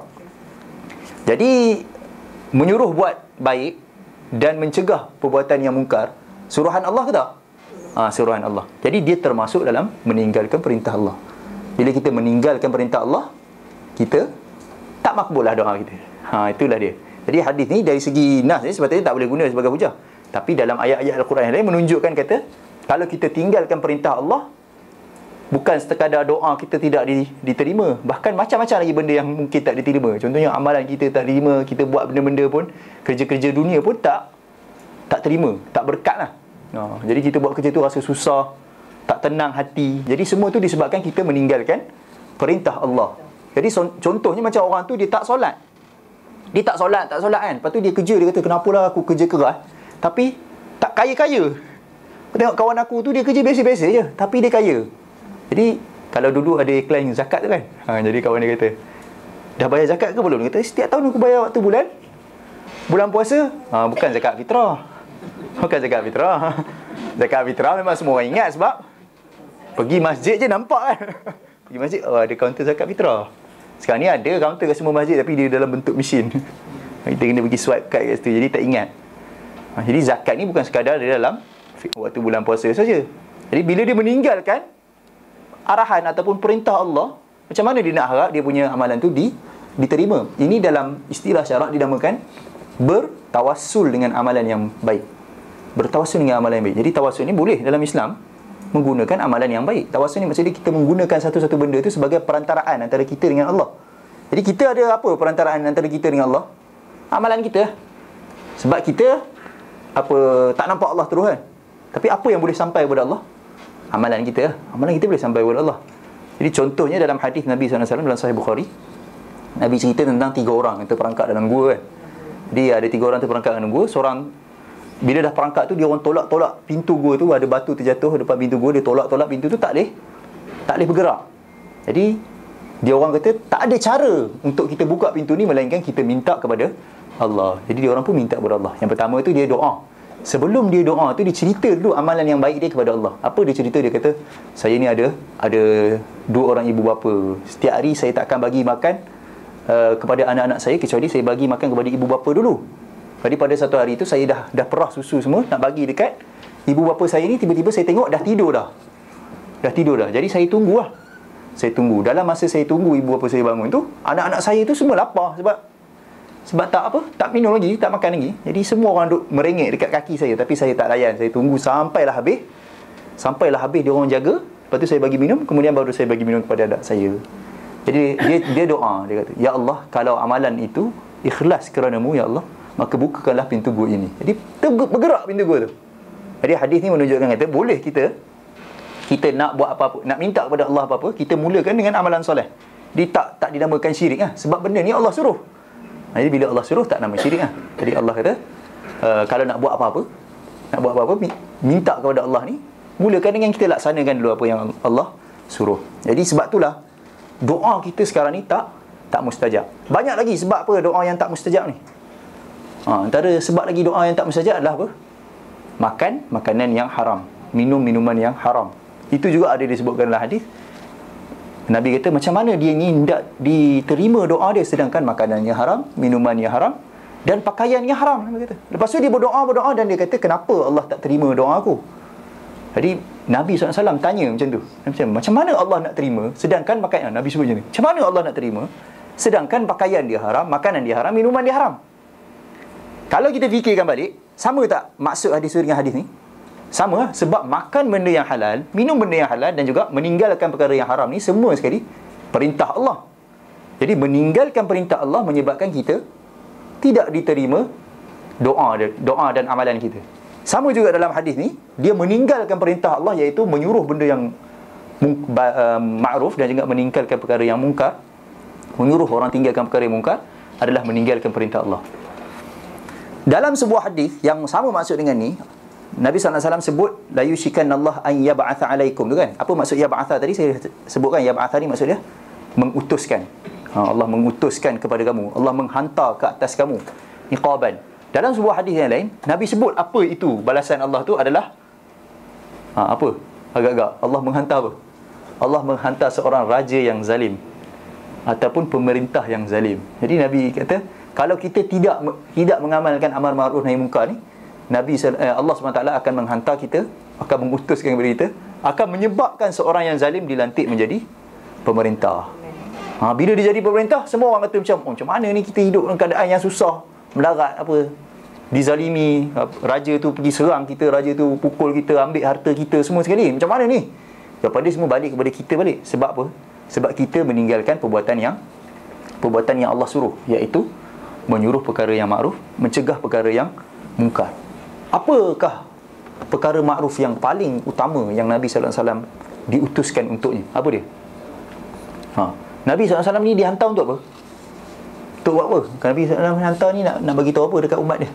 Jadi menyuruh buat baik dan mencegah perbuatan yang mungkar, suruhan Allah ke tak? Suruhan Allah. Jadi dia termasuk dalam meninggalkan perintah Allah. Bila kita meninggalkan perintah Allah, kita tak makbul lah doa kita. Itulah dia. Jadi hadis ni dari segi nas ni sebetulnya tak boleh guna sebagai hujah. Tapi dalam ayat-ayat Al-Quran yang lain menunjukkan kata, kalau kita tinggalkan perintah Allah, bukan sekadar doa kita tidak diterima, bahkan macam-macam lagi benda yang mungkin tak diterima. Contohnya amalan kita tak diterima, kita buat benda-benda pun, kerja-kerja dunia pun tak terima, tak berkat lah. Jadi kita buat kerja tu rasa susah, tak tenang hati. Jadi semua tu disebabkan kita meninggalkan perintah Allah. Jadi contohnya macam orang tu dia tak solat. Dia tak solat kan. Lepas tu dia kerja, dia kata kenapalah aku kerja keras tapi tak kaya-kaya. Aku tengok kawan aku tu dia kerja biasa-biasa je tapi dia kaya. Jadi kalau dulu ada iklan zakat tu kan, jadi kawan dia kata, dah bayar zakat ke belum? Dia kata setiap tahun aku bayar waktu bulan puasa. Bukan zakat fitrah. Bukan zakat fitrah. Zakat fitrah memang semua orang ingat sebab pergi masjid je nampak kan. Pergi masjid, ada kaunter zakat fitrah. Sekarang ni ada kaunter kat semua masjid tapi dia dalam bentuk mesin. Kita kena pergi swipe card kat situ, jadi tak ingat. Jadi zakat ni bukan sekadar dia dalam waktu bulan puasa saja. Jadi bila dia meninggalkan arahan ataupun perintah Allah, macam mana dia nak harap dia punya amalan tu diterima? Ini dalam istilah syarak dinamakan bertawassul dengan amalan yang baik. Bertawassul dengan amalan yang baik. Jadi tawassul ni boleh dalam Islam menggunakan amalan yang baik. Tawassul ni maksudnya kita menggunakan satu-satu benda tu sebagai perantaraan antara kita dengan Allah. Jadi kita ada apa perantaraan antara kita dengan Allah? Amalan kita. Sebab kita tak nampak Allah terus kan. Tapi apa yang boleh sampai kepada Allah? Amalan kita. Amalan kita boleh sampai kepada Allah. Jadi contohnya dalam hadis Nabi SAW dalam Sahih Bukhari, Nabi cerita tentang 3 orang yang terperangkap dalam gua kan. Jadi ada 3 orang terperangkap dalam gua. Seorang bila dah perangkap tu, dia orang tolak-tolak pintu gua tu, ada batu terjatuh depan pintu gua, dia tolak-tolak pintu tu, tak boleh bergerak. Jadi dia orang kata tak ada cara untuk kita buka pintu ni melainkan kita minta kepada Allah. Jadi dia orang pun minta kepada Allah. Yang pertama tu dia doa. Sebelum dia doa tu, dia cerita dulu amalan yang baik dia kepada Allah. Apa dia cerita? Dia kata, saya ni ada 2 orang ibu bapa. Setiap hari saya tak akan bagi makan kepada anak-anak saya kecuali saya bagi makan kepada ibu bapa dulu. Jadi pada satu hari tu saya dah perah susu semua nak bagi dekat ibu bapa saya ni, tiba-tiba saya tengok dah tidur dah. Jadi saya tunggulah. Saya tunggu. Dalam masa saya tunggu ibu bapa saya bangun tu, anak-anak saya tu semua lapar sebab tak apa, tak minum lagi, tak makan lagi. Jadi semua orang duk merengek dekat kaki saya, tapi saya tak layan. Saya tunggu sampailah habis. Sampailah habis dia orang jaga. Lepas tu saya bagi minum, kemudian baru saya bagi minum kepada anak saya. Jadi dia doa, dia kata, "Ya Allah, kalau amalan itu ikhlas kerana-Mu ya Allah, maka bukakanlah pintu gua ini." Jadi bergerak pintu gua tu. Jadi hadis ni menunjukkan kata boleh kita nak buat apa-apa, nak minta kepada Allah apa-apa, kita mulakan dengan amalan soleh. Dia tak dinamakan syirik lah. Sebab benda ni Allah suruh. Jadi bila Allah suruh tak nama syirik lah. Jadi Allah kata kalau nak buat apa-apa, minta kepada Allah ni, mulakan dengan kita laksanakan dulu apa yang Allah suruh. Jadi sebab itulah doa kita sekarang ni tak mustajab. Banyak lagi sebab apa doa yang tak mustajab ni. Antara sebab lagi doa yang tak mustajab adalah apa? Makan makanan yang haram, minum minuman yang haram. Itu juga ada disebutkan dalam hadis. Nabi kata macam mana dia ni tidak diterima doa dia sedangkan makanannya haram, minumannya haram dan pakaiannya haram. Nabi kata. Lepas tu dia berdoa dan dia kata kenapa Allah tak terima doa aku? Jadi Nabi SAW tanya macam tu. Macam mana Allah nak terima sedangkan pakaian, Nabi sebut macam ni. Macam mana Allah nak terima sedangkan pakaian dia haram, makanan dia haram, minuman dia haram? Kalau kita fikirkan balik, sama tak maksud hadis dengan hadis ni? Sama lah. Sebab makan benda yang halal, minum benda yang halal dan juga meninggalkan perkara yang haram ni semua sekali perintah Allah. Jadi meninggalkan perintah Allah menyebabkan kita tidak diterima doa dan amalan kita. Sama juga dalam hadis ni, dia meninggalkan perintah Allah iaitu menyuruh benda yang ma'ruf dan juga meninggalkan perkara yang mungkar. Menyuruh orang tinggalkan perkara yang mungkar adalah meninggalkan perintah Allah. Dalam sebuah hadis yang sama maksud dengan ni, Nabi SAW sebut la yushikanallah an yab'atha alaikum tu kan. Apa maksud yab'atha tadi? Saya sebutkan yab'atha ni maksud dia mengutuskan. Allah mengutuskan kepada kamu, Allah menghantar ke atas kamu iqaban. Dalam sebuah hadis yang lain, Nabi sebut apa itu balasan Allah tu adalah apa? Agak-agak Allah menghantar apa? Allah menghantar seorang raja yang zalim ataupun pemerintah yang zalim. Jadi Nabi kata kalau kita tidak mengamalkan amar ma'ruf nahi munkar ni, Allah SWT akan menghantar kita, akan mengutuskan kepada kita, akan menyebabkan seorang yang zalim dilantik menjadi pemerintah. Bila dia jadi pemerintah, semua orang kata macam mana ni kita hidup dalam keadaan yang susah, melarat apa, dizalimi, raja tu pergi serang kita, raja tu pukul kita, ambil harta kita semua sekali. Macam mana ni? Lepas dia semua balik kepada kita balik. Sebab apa? Sebab kita meninggalkan perbuatan yang Allah suruh, iaitu menyuruh perkara yang makruf, mencegah perkara yang mungkar. Apakah perkara makruf yang paling utama yang Nabi SAW diutuskan untuknya? Apa dia? Nabi SAW ni dihantar untuk apa? Untuk buat apa? Nabi SAW hantar ni nak bagi tahu apa dekat umat dia?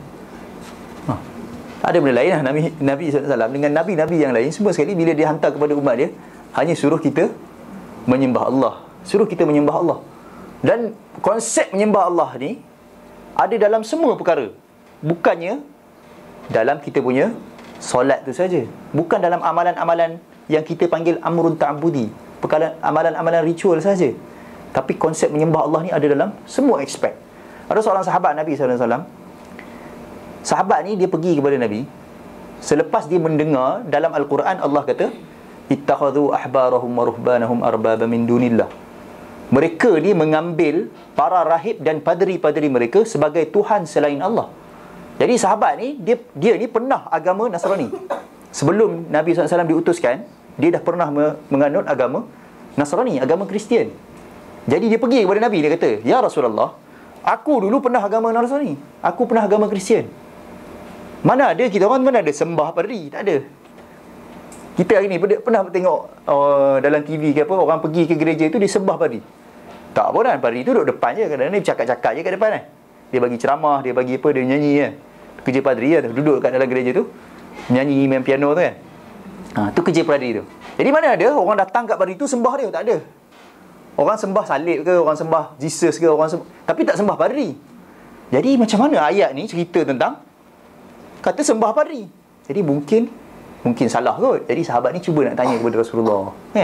Ada benda lain lah. Nabi SAW dengan Nabi-Nabi yang lain, semua sekali bila dia hantar kepada umat dia, hanya suruh kita menyembah Allah. Suruh kita menyembah Allah. Dan konsep menyembah Allah ni ada dalam semua perkara. Bukannya dalam kita punya solat tu saja. Bukan dalam amalan-amalan yang kita panggil amrun ta'budi, amalan-amalan ritual saja. Tapi konsep menyembah Allah ni ada dalam semua aspek. Ada seorang sahabat Nabi SAW. Sahabat ni dia pergi kepada Nabi selepas dia mendengar dalam Al-Quran Allah kata ittakhadhu ahbarahum wa ruhbanahum arbaba min dunillah. Mereka ni mengambil para rahib dan padri-padri mereka sebagai Tuhan selain Allah. Jadi sahabat ni dia ni pernah agama Nasrani. Sebelum Nabi SAW diutuskan, dia dah pernah menganut agama Nasrani, agama Kristian. Jadi dia pergi kepada Nabi, dia kata, "Ya Rasulullah, aku dulu pernah agama Nasrani, aku pernah agama Kristian. Mana ada kita orang mana ada sembah padri? Tak ada. Kita hari ni pernah tengok dalam TV ke apa, orang pergi ke gereja tu dia sembah padri. Tak apa kan, padri tu duduk depan je, kadang-kadang dia bercakap-cakap je kat depan kan. Dia bagi ceramah, dia bagi apa, dia nyanyi kan. Kerja padri lah tu, duduk kat dalam gereja tu, nyanyi, main piano tu kan. Tu kerja padri tu. Jadi mana ada orang datang kat padri tu sembah dia? Tak ada. Orang sembah salib ke, orang sembah Jesus ke, tapi tak sembah padri. Jadi macam mana ayat ni cerita tentang kata sembah padri? Jadi mungkin salah kot. Jadi sahabat ni cuba nak tanya kepada Rasulullah kan.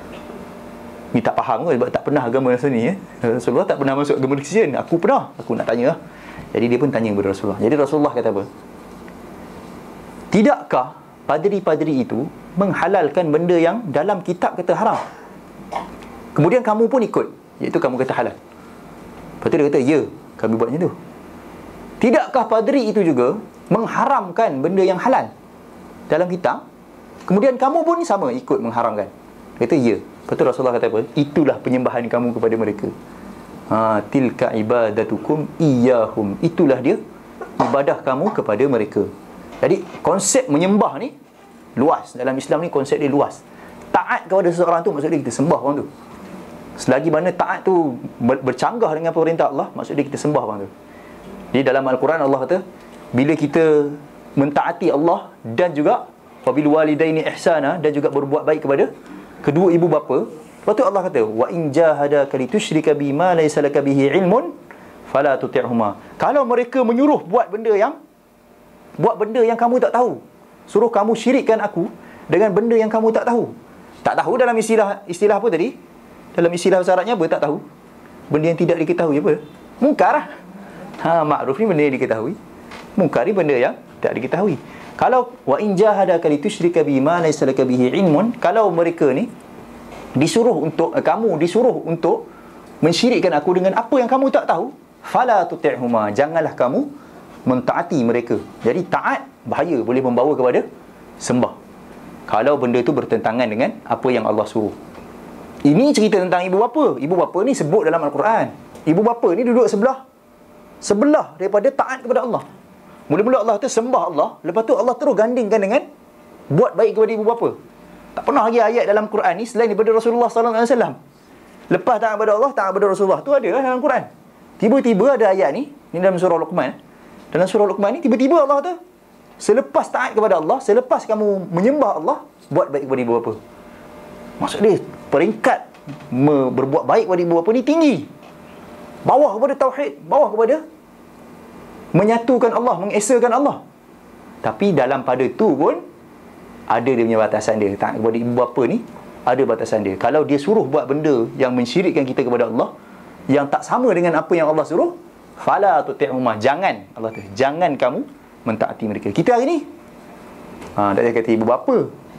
Ni tak faham kot sebab tak pernah agama Nasrani Rasulullah tak pernah masuk agama Kristian. Aku pernah, aku nak tanya lah. Jadi dia pun tanya kepada Rasulullah. Jadi Rasulullah kata apa? Tidakkah padri-padri itu menghalalkan benda yang dalam kitab kata haram? Kemudian kamu pun ikut, iaitu kamu kata halal. Lepas tu dia kata, ya, kami buat macam tu. Tidakkah padri itu juga mengharamkan benda yang halal dalam kitab? Kemudian kamu pun sama ikut mengharamkan. Dia kata, ya. Lepas tu Rasulullah kata apa? Itulah penyembahan kamu kepada mereka. Tilka ibadatukum iyahum. Itulah dia ibadah kamu kepada mereka. Jadi konsep menyembah ni luas. Dalam Islam ni konsep dia luas. Taat kepada seseorang tu maksud dia kita sembah orang tu. Selagi mana taat tu bercanggah dengan perintah Allah, maksud dia kita sembah orang tu. Jadi dalam Al-Quran Allah kata, bila kita mentaati Allah dan juga wabil walidaini ihsana, dan juga berbuat baik kepada kedua ibu bapa, lepas tu Allah kata, wa in jahadaka litusyrika bima laysa laka bihi ilmun fala tuti'huma. Kalau mereka menyuruh buat benda yang kamu tak tahu, suruh kamu syirikkan aku dengan benda yang kamu tak tahu. Tak tahu dalam istilah apa tadi? Dalam istilah bahasa Arabnya apa? Tak tahu. Benda yang tidak diketahui apa? Mungkar lah. Ma'ruf ni benda yang diketahui. Mungkar ni benda yang tak diketahui. Kalau wa in jahadaka litusyrika bima laysa laka bihi ilmun, kalau mereka ni kamu disuruh untuk mensyirikkan aku dengan apa yang kamu tak tahu, fala tuti'huma, janganlah kamu mentaati mereka. Jadi taat bahaya, boleh membawa kepada sembah kalau benda tu bertentangan dengan apa yang Allah suruh. Ini cerita tentang ibu bapa. Ibu bapa ni sebut dalam Al-Quran. Ibu bapa ni duduk sebelah daripada taat kepada Allah. Mula-mula Allah tu sembah Allah, lepas tu Allah terus gandingkan dengan buat baik kepada ibu bapa. Tak pernah lagi ayat dalam Quran ni selain daripada Rasulullah sallallahu alaihi wasallam. Lepas taat kepada Allah, taat kepada Rasulullah tu ada dalam Quran. Tiba-tiba ada ayat ni dalam surah Luqman. Dalam surah Luqman ni tiba-tiba Allah kata, selepas taat kepada Allah, selepas kamu menyembah Allah, buat baik kepada ibu bapa. Maksud dia, peringkat berbuat baik kepada ibu bapa ni tinggi. Bawah kepada tauhid, bawah kepada menyatukan Allah, mengesakan Allah. Tapi dalam pada tu pun ada dia punya batasan dia. Taat kepada ibu bapa ni ada batasan dia. Kalau dia suruh buat benda yang mensyirikkan kita kepada Allah, yang tak sama dengan apa yang Allah suruh, fala tuti'huma, jangan, Allah tu, jangan kamu mentaati mereka. Kita hari ni tak payah kata ibu bapa,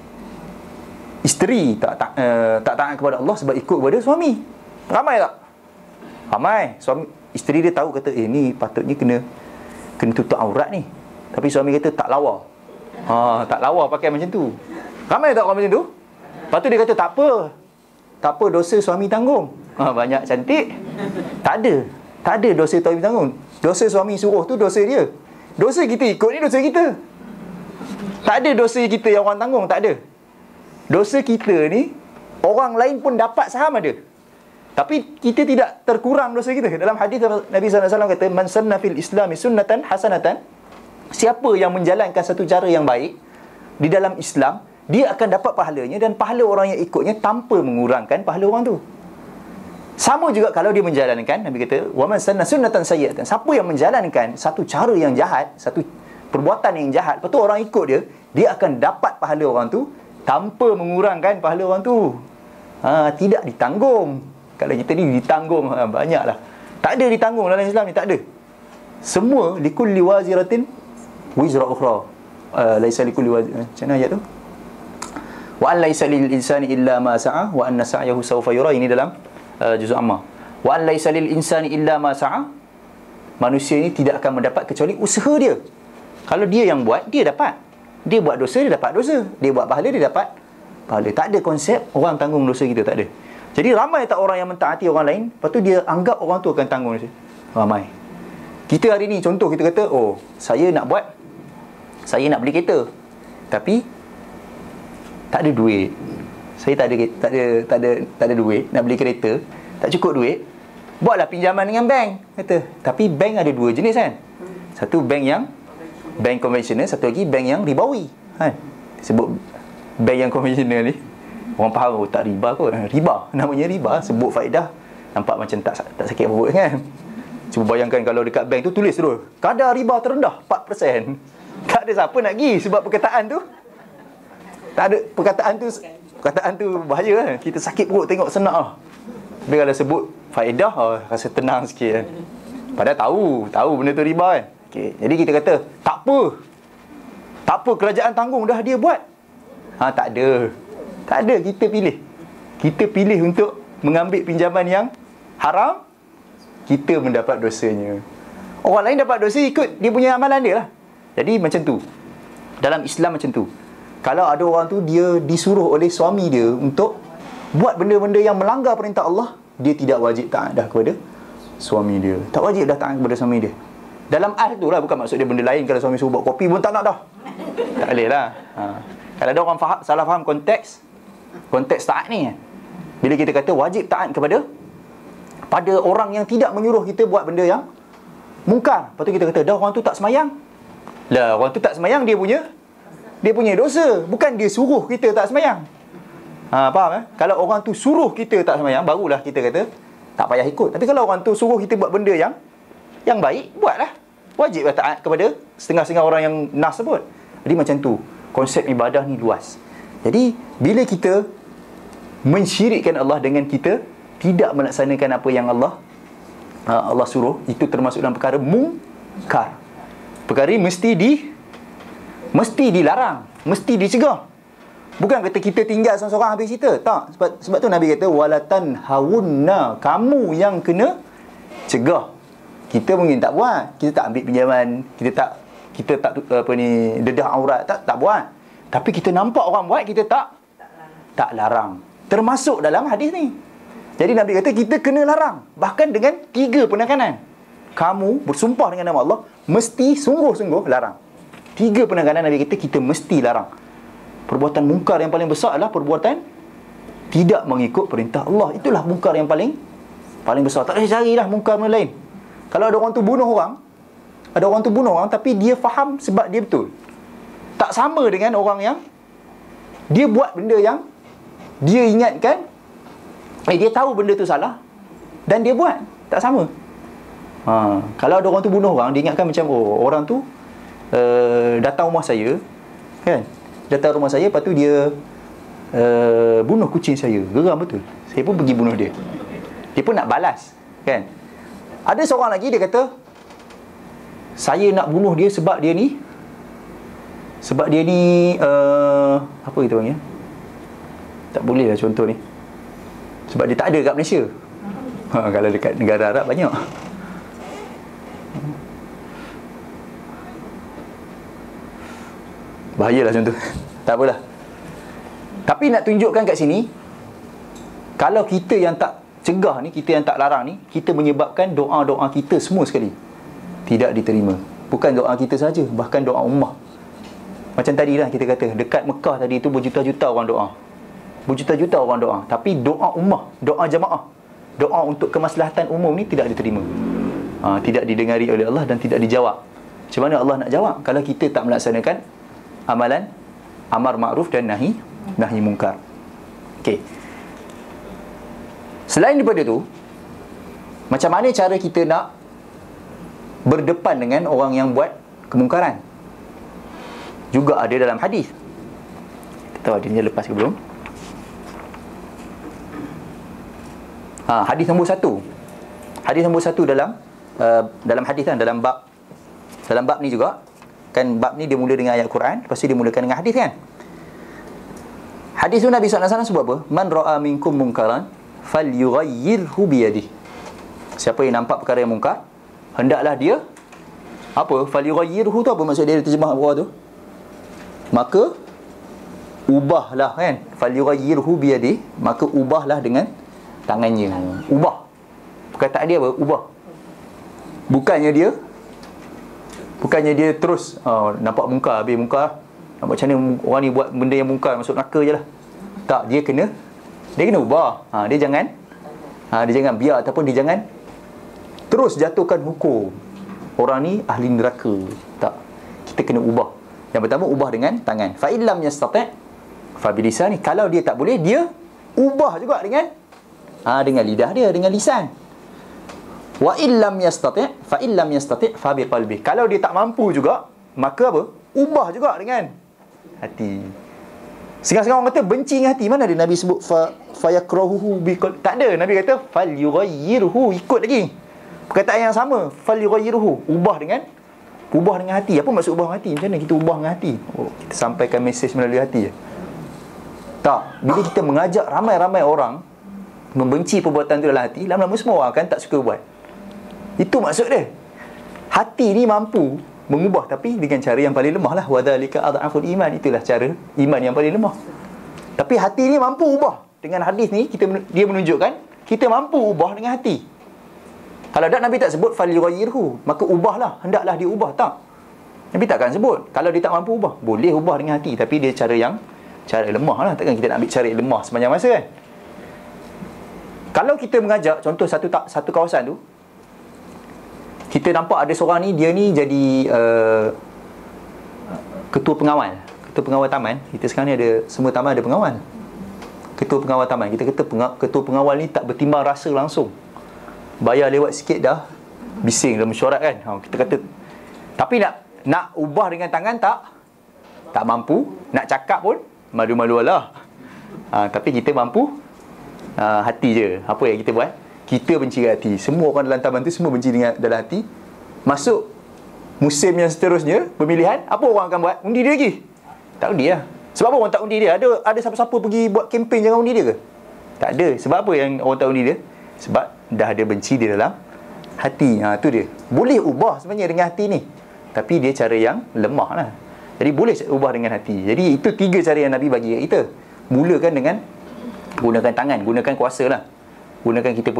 isteri tak taat kepada Allah sebab ikut kepada suami. Ramai tak? Ramai. Suami, isteri dia tahu kata, ni patutnya kena tutup aurat ni, tapi suami kata tak lawa. Tak lawa pakai macam tu. Ramai tak orang macam tu? Lepas tu dia kata tak apa, dosa suami tanggung. Banyak cantik. Tak ada dosa suami tanggung. Dosa suami suruh tu dosa dia. Dosa kita ikut ni dosa kita. Tak ada dosa kita yang orang tanggung, tak ada. Dosa kita ni orang lain pun dapat saham ada. Tapi kita tidak terkurang dosa kita. Dalam hadis Nabi SAW kata, man sanna fil islami sunnatan hasanatan, siapa yang menjalankan satu cara yang baik di dalam Islam, dia akan dapat pahalanya, dan pahala orang yang ikutnya tanpa mengurangkan pahala orang tu. Sama juga kalau dia menjalankan, Nabi kata, wa man sanna sunnatan sayyi'atan, siapa yang menjalankan satu cara yang jahat, satu perbuatan yang jahat, lepas tu orang ikut dia akan dapat pahala orang tu tanpa mengurangkan pahala orang tu. Tidak ditanggung. Kalau kita ni ditanggung, banyaklah. Tak ada ditanggung dalam Islam ni, tak ada. Semua likulli waziratin wizra ukhra. Laisa likulli waziratin. Macam mana ayat tu? Wa an laisa lil insani illa ma sa'a wa anna sa'yahu sawfa yura. Ini dalam juzuk Ammah. Wa an laisa lil insani illa ma sa'a. Manusia ini tidak akan mendapat kecuali usaha dia. Kalau dia yang buat, dia dapat. Dia buat dosa, dia dapat dosa. Dia buat pahala, dia dapat pahala. Tak ada konsep orang tanggung dosa kita, tak ada. Jadi ramai tak orang yang mentaati orang lain, lepas tu dia anggap orang tu akan tanggung dosa. Ramai. Kita hari ni contoh, kita kata, saya nak beli kereta, tapi tak ada duit. Saya tak ada duit nak beli kereta, tak cukup duit. Buatlah pinjaman dengan bank, kata. Tapi bank ada dua jenis kan. Satu bank konvensional, satu lagi bank yang ribawi kan. Sebut bank yang konvensional ni, orang faham tak riba kot. Riba, namanya riba, sebut faedah nampak macam tak sakit perut kan. Cuba bayangkan kalau dekat bank tu tulis terus kadar riba terendah 4%. Tak ada siapa nak pergi sebab perkataan tu. Tak ada perkataan tu bahaya kan. Kita sakit perut tengok senak lah. Tapi kalau sebut faedah, rasa tenang sikit kan. Padahal tahu benda tu riba kan. Okay. Jadi kita kata tak apa kerajaan tanggung, dah dia buat. Tak ada, kita pilih untuk mengambil pinjaman yang haram, kita mendapat dosanya. Orang lain dapat dosa ikut dia punya amalan dia lah. Jadi macam tu. Dalam Islam macam tu. Kalau ada orang tu dia disuruh oleh suami dia untuk buat benda-benda yang melanggar perintah Allah, dia tidak wajib taat dah kepada suami dia. Tak wajib dah taat kepada suami dia. Dalam tu lah, bukan maksud dia benda lain. Kalau suami suruh buat kopi pun tak nak dah. Tak boleh lah. Kalau ada orang salah faham konteks taat ni, bila kita kata wajib taat pada orang yang tidak menyuruh kita buat benda yang mungkar, lepas tu kita kata dah orang tu tak semayang. Lah, orang tu tak semayang, dia punya dosa, bukan dia suruh kita tak semayang. Faham? Kalau orang tu suruh kita tak semayang, barulah kita kata tak payah ikut. Tapi kalau orang tu suruh kita buat benda yang baik, buatlah. Wajiblah taat kepada setengah-setengah orang yang nas sebut. Jadi macam tu konsep ibadah ni luas. Jadi bila kita mensyirikkan Allah dengan kita tidak melaksanakan apa yang Allah suruh, itu termasuk dalam perkara mungkar. Perkara ini mesti dilarang, mesti dicegah. Bukan kata kita tinggal seorang-seorang habis kita. Tak. Sebab tu Nabi kata walatan hawunna, kamu yang kena cegah. Kita mungkin tak buat, kita tak ambil pinjaman, kita tak dedah aurat, tak buat. Tapi kita nampak orang buat, kita tak larang. Termasuk dalam hadis ni. Jadi Nabi kata kita kena larang, bahkan dengan 3 penekanan. Kamu bersumpah dengan nama Allah, mesti sungguh-sungguh larang. 3 penekanan Nabi kata kita mesti larang. Perbuatan mungkar yang paling besar adalah perbuatan tidak mengikut perintah Allah. Itulah mungkar yang paling besar. Tak boleh carilah mungkar benda lain. Kalau ada orang tu bunuh orang, tapi dia faham sebab dia betul. Tak sama dengan orang yang dia buat benda yang dia ingatkan, dia tahu benda tu salah dan dia buat. Tak sama. Kalau ada orang tu bunuh orang, dia ingatkan macam orang tu datang rumah saya, kan? Datang rumah saya, lepas tu dia bunuh kucing saya. Geram betul. Saya pun pergi bunuh dia. Dia pun nak balas, kan? Ada seorang lagi dia kata, saya nak bunuh dia sebab dia ni apa kita panggil? Tak boleh lah contoh ni. Sebab dia tak ada kat Malaysia. Kalau dekat negara Arab banyak. Bahayalah contoh. Tak apalah. Tapi nak tunjukkan kat sini, kalau kita yang tak cegah ni, kita yang tak larang ni, kita menyebabkan doa-doa kita semua sekali tidak diterima. Bukan doa kita saja, bahkan doa ummah. Macam tadi lah kita kata, dekat Mekah tadi tu berjuta-juta orang doa. Berjuta-juta orang doa. Tapi doa ummah, doa jamaah, doa untuk kemaslahatan umum ni tidak diterima. Tidak didengari oleh Allah dan tidak dijawab. Macam mana Allah nak jawab kalau kita tak melaksanakan amalan amar ma'ruf dan nahi mungkar? Okey. Selain daripada tu, macam mana cara kita nak berdepan dengan orang yang buat kemungkaran? Juga ada dalam hadis. Kita tahu hadisnya lepas ke belum? Hadis nombor 1. Hadis nombor 1 dalam hadis kan, dalam bab ni juga. Kan bab ni dia mula dengan ayat Quran, lepas tu dia mulakan dengan hadis kan. Hadis tu Nabi SAW sebut apa? Man ra'a minkum munkaran falyughayyirhu biyadihi. Siapa yang nampak perkara yang mungkar, hendaklah dia apa? Falyughayyirhu tu apa maksud dia terjemah bawah tu? Maka ubahlah kan. Falyughayyirhu biyadihi, maka ubahlah dengan tangannya. Ubah. Perkataan dia apa? Ubah. Bukannya dia terus nampak mungkar, habis mungkar, nampak macam mana orang ni buat benda yang mungkar, masuk neraka je lah. Tak, dia kena ubah. Dia jangan biar, ataupun dia jangan terus jatuhkan hukum orang ni ahli neraka. Tak, kita kena ubah. Yang pertama, ubah dengan tangan. Fa illam yastati' fa bilisani. Kalau dia tak boleh, dia ubah juga dengan lidah dia, dengan lisan. Wa illam yastati' fa illam yastati' fa biqalbi. Kalau dia tak mampu juga, maka apa? Ubah juga dengan hati. Setengah-setengah orang kata benci dengan hati. Mana ada Nabi sebut fa yakrahuhu biqalbi? Tak ada. Nabi kata fal yughayyirhu, ikut lagi perkataan yang sama, fal yughayyirhu, ubah dengan hati. Apa maksud ubah dengan hati? Macam mana kita ubah dengan hati? Kita sampaikan mesej melalui hati je? Tak. Bila kita mengajak ramai-ramai orang membenci perbuatan tu dalam hati, lama-lama semua orang akan tak suka buat. Itu maksud dia. Hati ni mampu mengubah, tapi dengan cara yang paling lemah lah. Wadzalika adhaful iman. Itulah cara iman yang paling lemah. Tapi hati ni mampu ubah. Dengan hadis ni dia menunjukkan kita mampu ubah dengan hati. Kalau tak, Nabi tak sebut falyughayyirhu, maka ubahlah, hendaklah dia ubah. Tak, Nabi takkan sebut. Kalau dia tak mampu ubah, boleh ubah dengan hati, tapi dia cara lemah lah. Takkan kita nak ambil cara yang lemah sepanjang masa kan. Kalau kita mengajak, contoh satu kawasan tu, kita nampak ada seorang ni, dia ni jadi ketua pengawal taman. Kita sekarang ni ada, semua taman ada pengawal. Ketua pengawal taman, kita kata ketua pengawal ni tak bertimbang rasa langsung, bayar lewat sikit dah bising dalam mesyuarat kan. Kita kata, tapi nak ubah dengan tangan tak mampu. Nak cakap pun malu-malu lah. Tapi kita mampu hati je. Apa yang kita buat? Kita benci hati. Semua orang dalam taman tu semua benci dengan dalam hati. Masuk musim yang seterusnya, pemilihan, apa orang akan buat? Undi dia lagi? Tak undi lah. Sebab apa orang tak undi dia? Ada siapa-siapa pergi buat kempen jangan undi dia ke? Tak ada. Sebab apa yang orang tak undi dia? Sebab dah ada benci di dalam hati. Tu dia. Boleh ubah sebenarnya dengan hati ni, tapi dia cara yang lemah lah. Jadi boleh ubah dengan hati. Jadi itu 3 cara yang Nabi bagi kat kita. Mulakan dengan gunakan tangan, gunakan kuasa lah. Gunakan kita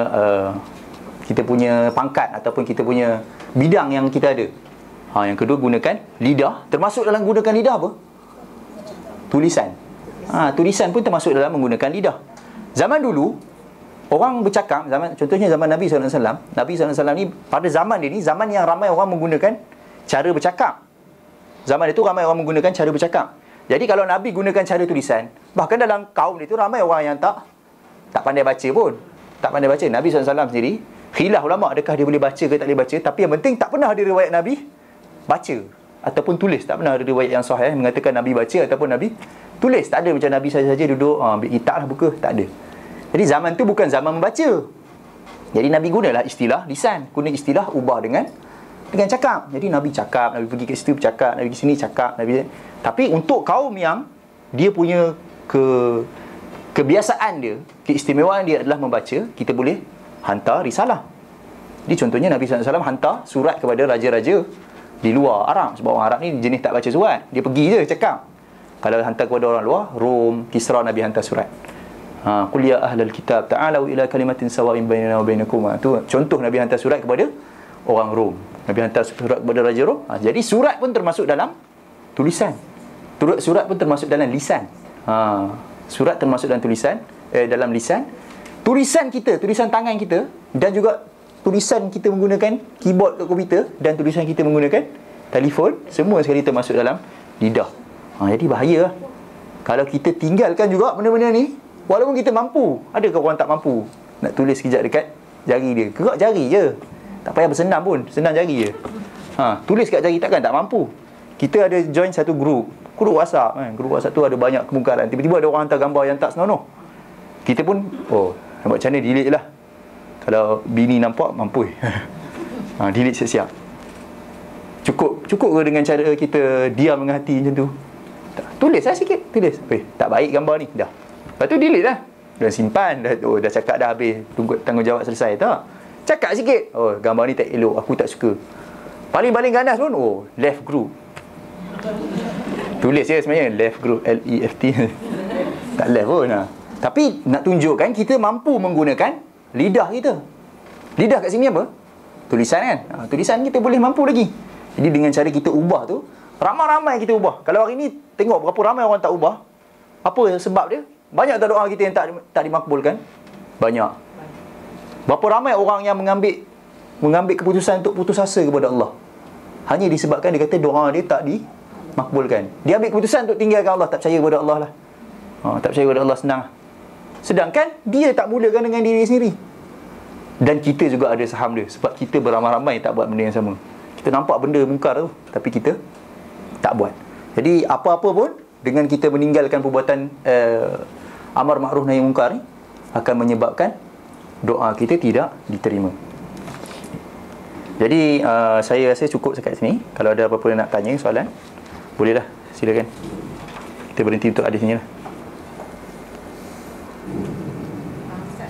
punya pangkat ataupun kita punya bidang yang kita ada. Yang kedua, gunakan lidah. Termasuk dalam gunakan lidah apa? Tulisan. Tulisan pun termasuk dalam menggunakan lidah. Zaman dulu orang bercakap, contohnya zaman Nabi SAW. Nabi SAW ni, pada zaman dia ni, zaman yang ramai orang menggunakan cara bercakap. Zaman itu ramai orang menggunakan cara bercakap. Jadi kalau Nabi gunakan cara tulisan, bahkan dalam kaum dia tu ramai orang yang tak pandai baca pun. Tak pandai baca. Nabi SAW sendiri, khilaf ulama' adakah dia boleh baca ke tak boleh baca. Tapi yang penting tak pernah ada riwayat Nabi baca ataupun tulis. Tak pernah ada riwayat yang sahih mengatakan Nabi baca ataupun Nabi tulis. Tak ada macam Nabi saja duduk ambil kitab lah buka. Tak ada. Jadi zaman tu bukan zaman membaca. Jadi Nabi gunalah istilah lisan, guna istilah ubah dengan cakap. Jadi Nabi cakap, Nabi pergi ke situ bercakap, Nabi ke sini cakap, Tapi untuk kaum yang dia punya kebiasaan dia, keistimewaan dia adalah membaca, kita boleh hantar risalah. Jadi contohnya Nabi SAW hantar surat kepada raja-raja di luar Arab. Sebab orang Arab ni jenis tak baca surat, dia pergi je cakap. Kalau hantar kepada orang luar, Rom, Kisra, Nabi hantar surat. Qul ya ahlal kitab ta'alu ila kalimatin sawa'in bainana wa bainakum. Tu contoh Nabi hantar surat kepada orang Rom. Nabi hantar surat kepada Raja Rom. Jadi surat pun termasuk dalam tulisan. Surat pun termasuk dalam lisan. Surat termasuk dalam tulisan, dalam lisan. Tulisan kita, tulisan tangan kita, dan juga tulisan kita menggunakan keyboard kat komputer, dan tulisan kita menggunakan telefon, semua sekali termasuk dalam lidah. Jadi bahaya lah kalau kita tinggalkan juga benda-benda ni. Walaupun kita mampu. Adakah orang tak mampu nak tulis sekejap dekat jari dia? Gerak jari je, tak payah bersenam pun, senang jari je. Tulis kat jari takkan tak mampu. Kita ada join satu grup WhatsApp kan. Grup WhatsApp tu ada banyak kemungkaran. Tiba-tiba ada orang hantar gambar yang tak senonoh. Kita pun nak buat macam mana, delete je lah. Kalau bini nampak, mampu. Delete siap-siap. Cukup ke dengan cara kita diam dengan hati macam tu? Tulis lah sikit, tulis. Tak baik gambar ni, dah. Lepas tu delete lah. Dah simpan, dah cakap dah habis, tunggu tanggungjawab selesai. Tak, cakap sikit, gambar ni tak elok, aku tak suka. Paling ganas pun, left group. Tulis je sebenarnya, left group, LEFT. Tak left pun. Tapi nak tunjukkan kita mampu menggunakan lidah kita. Lidah kat sini apa? Tulisan kan. Tulisan kita boleh mampu lagi. Jadi dengan cara kita ubah tu, ramai-ramai kita ubah. Kalau hari ni tengok berapa ramai orang tak ubah, apa sebab dia? Banyak tak doa kita yang tak dimakbulkan? Banyak. Berapa ramai orang yang mengambil keputusan untuk putus asa kepada Allah, hanya disebabkan dia kata doa dia tak dimakbulkan. Dia ambil keputusan untuk tinggalkan Allah, tak percaya kepada Allah lah. Tak percaya kepada Allah, senang. Sedangkan dia tak mulakan dengan diri sendiri. Dan kita juga ada saham dia, sebab kita beramai-ramai tak buat benda yang sama. Kita nampak benda mungkar tu, tapi kita tak buat. Jadi apa-apa pun, dengan kita meninggalkan perbuatan amar ma'ruf nahi mungkar ni, akan menyebabkan doa kita tidak diterima. Jadi saya rasa cukup sekat sini. Kalau ada apa-apa nak tanya, soalan, bolehlah, silakan. Kita berhenti untuk hadis ni lah.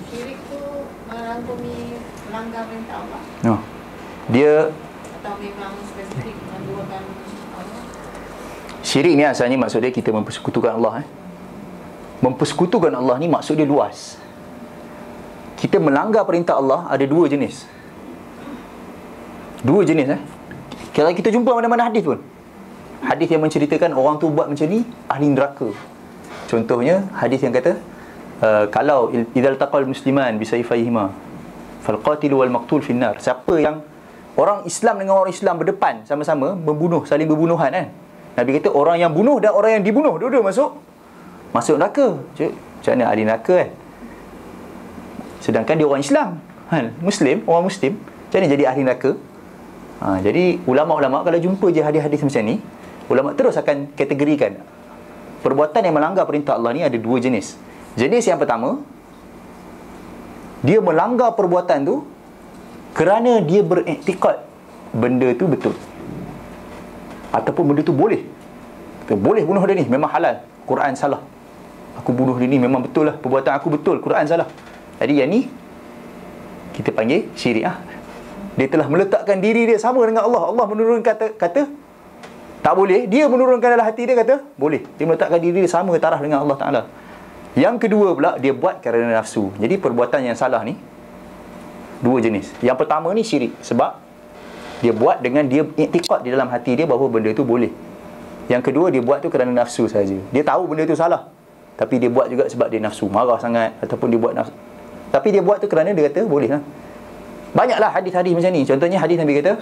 Syirik tu merangkumi melanggar perintah Allah. Dia Atau memang spesifik menduakan Allah. syirik ni asalnya maksud dia kita mempersekutukan Allah. Mempersekutukan Allah ni maksud dia luas. Kita melanggar perintah Allah ada dua jenis. Dua jenis. Kalau kita jumpa mana-mana hadis pun, hadis yang menceritakan orang tu buat macam ni, ahli neraka. Contohnya hadis yang kata kalau idzal taqal musliman bisayfayhima fal qatil wal maqtul finnar. Siapa yang orang Islam dengan orang Islam berdepan sama-sama membunuh, saling berbunuhan kan, Nabi kata orang yang bunuh dan orang yang dibunuh dua-dua masuk neraka. Macam mana ahli neraka kan? Sedangkan dia orang Islam kan, orang muslim, macam mana jadi ahli neraka? Jadi ulama-ulama kalau jumpa je hadis-hadis macam ni, ulama terus akan kategorikan perbuatan yang melanggar perintah Allah ni ada dua jenis. Jenis yang pertama, dia melanggar perbuatan tu kerana dia beriktikad benda tu betul, ataupun benda tu boleh. Kita boleh bunuh dia ni, memang halal, Quran salah. Aku bunuh dia ni memang betul lah, perbuatan aku betul, Quran salah. Jadi yang ni kita panggil syirik. Dia telah meletakkan diri dia sama dengan Allah. Allah menurunkan kata tak boleh, dia menurunkan dalam hati dia kata boleh. Dia meletakkan diri dia sama taraf dengan Allah Ta'ala. Yang kedua pula, dia buat kerana nafsu. Jadi perbuatan yang salah ni dua jenis. Yang pertama ni syirik, sebab dia buat dengan dia iktikad di dalam hati dia bahawa benda tu boleh. Yang kedua, dia buat tu kerana nafsu saja. Dia tahu benda tu salah, tapi dia buat juga sebab dia nafsu, marah sangat, ataupun dia buat nafsu, tapi dia buat tu kerana dia kata boleh lah. Banyaklah hadis-hadis macam ni. Contohnya hadis Nabi kata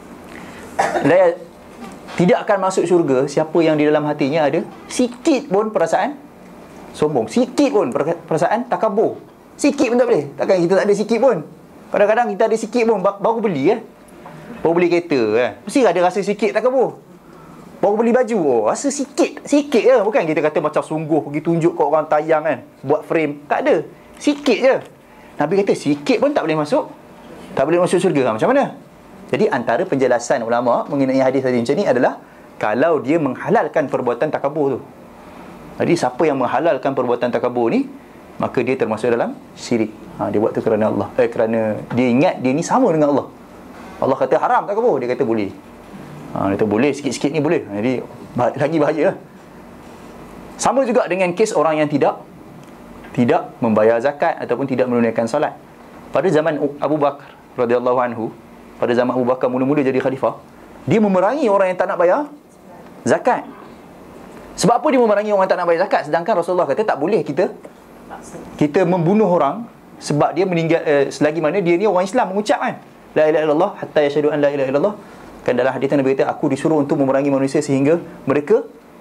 tidak akan masuk syurga siapa yang di dalam hatinya ada sikit pun perasaan sombong, sikit pun perasaan takabur. Sikit pun tak boleh. Takkan kita tak ada sikit pun. Kadang-kadang kita ada sikit pun, baru beli baru beli kereta mesti ada rasa sikit takabur. Baru beli baju, rasa sikit je. Bukan kita kata macam sungguh pergi tunjuk kat orang tayang kan, buat frame. Tak ada, sikit je. Nabi kata sikit pun tak boleh masuk syurga. Macam mana? Jadi antara penjelasan ulama mengenai hadis tadi macam ni adalah kalau dia menghalalkan perbuatan takabur tu. Jadi siapa yang menghalalkan perbuatan takabur ni, maka dia termasuk dalam syirik. Dia buat tu kerana Allah, kerana dia ingat dia ni sama dengan Allah. Allah kata haram takabur, dia kata boleh. Dia kata boleh, sikit-sikit ni boleh. Jadi lagi bahaya lah. Sama juga dengan kes orang yang tidak membayar zakat ataupun tidak menunaikan solat. Pada zaman Abu Bakar radhiyallahu anhu, pada zaman Abu Bakar mula-mula jadi khalifah, dia memerangi orang yang tak nak bayar zakat. Sebab apa dia memerangi orang yang tak nak bayar zakat? Sedangkan Rasulullah kata tak boleh kita membunuh orang sebab dia meninggal, selagi mana dia ni orang Islam mengucap kan, la ilaha illallah hatta yashhadu an la ilaha illallah. Kan dalam hadis Nabi kata aku disuruh untuk memerangi manusia sehingga mereka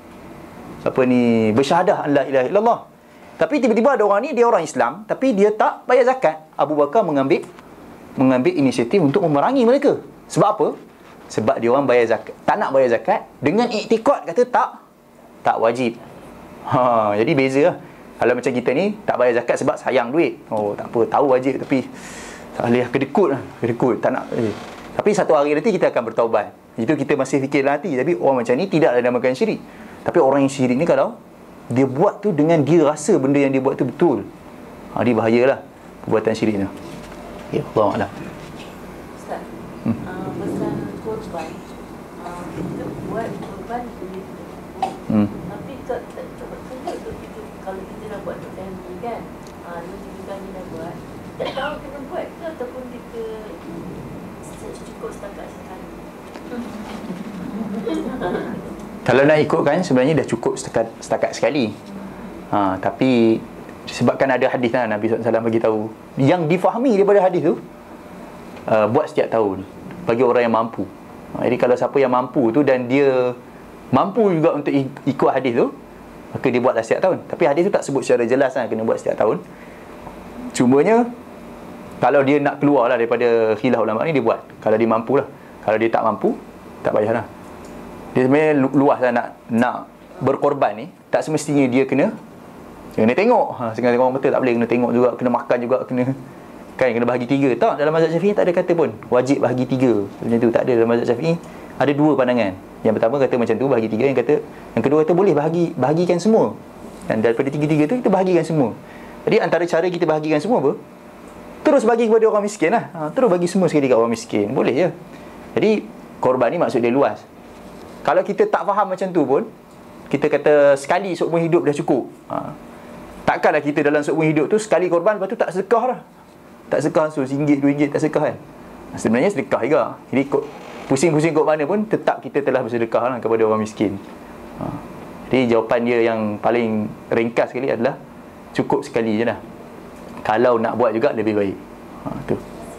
bersyahadah an la ilaha illallah. Tapi tiba-tiba ada orang ni, dia orang Islam tapi dia tak bayar zakat. Abu Bakar mengambil inisiatif untuk memerangi mereka. Sebab apa? Sebab dia orang bayar zakat, tak nak bayar zakat dengan iktikad kata tak wajib. Jadi beza lah. Kalau macam kita ni tak bayar zakat sebab sayang duit, tak apa, tahu wajib tapi tak boleh, kedekut tak nak. Tapi satu hari nanti kita akan bertaubat. Itu kita masih fikir dalam hati. Tapi orang macam ni tidaklah dinamakan syirik. Tapi orang yang syirik ni kalau dia buat tu dengan dia rasa benda yang dia buat tu betul, dia bahayalah perbuatan syirik tu. Ya Allah. Ustaz, pesan korban, kita buat korban boleh tapi tak kita, kalau kita nak buat untuk family kan, kita kami nak buat, tak tahu kena buat ke ataupun kita cukup setakat sekali. Kalau nak ikutkan sebenarnya dah cukup setakat sekali. Tapi sebabkan ada hadis Nabi SAW bagi tahu, yang difahami daripada hadis tu buat setiap tahun bagi orang yang mampu. Jadi kalau siapa yang mampu tu dan dia mampu juga untuk ikut hadis tu, maka dia buatlah setiap tahun. Tapi hadis tu tak sebut secara jelas kena buat setiap tahun. Cumanya kalau dia nak keluar lah daripada khilaf ulama ni, dia buat kalau dia mampu lah. Kalau dia tak mampu, tak payahlah. Dia sebenarnya luas lah nak berkorban ni. Tak semestinya dia kena tengok. Sekarang orang betul tak boleh kena tengok juga, kena makan juga, kena bahagi 3. Tak, dalam mazhab Syafi'i tak ada kata pun wajib bahagi 3 macam tu, tak ada. Dalam mazhab Syafi'i ada dua pandangan. Yang pertama kata macam tu bahagi 3, yang kedua kata boleh bahagikan semua. Dan daripada 3-3 tu kita bahagikan semua. Jadi antara cara kita bahagikan semua apa? terus bagi kepada orang miskin lah. Terus bagi semua sekali kat orang miskin. Boleh je. Jadi korban ni maksud dia luas. Kalau kita tak faham macam tu pun, kita kata sekali seumur hidup dah cukup. Takkanlah kita dalam seumur hidup tu sekali korban, lepas tu tak sedekah lah. Tak sedekah RM1, RM2 tak sedekah kan. Sebenarnya sedekah juga. Jadi pusing-pusing kot mana pun, tetap kita telah bersedekah lah kepada orang miskin. Jadi jawapan dia yang paling ringkas sekali adalah cukup sekali je lah. Kalau nak buat juga lebih baik. Tu.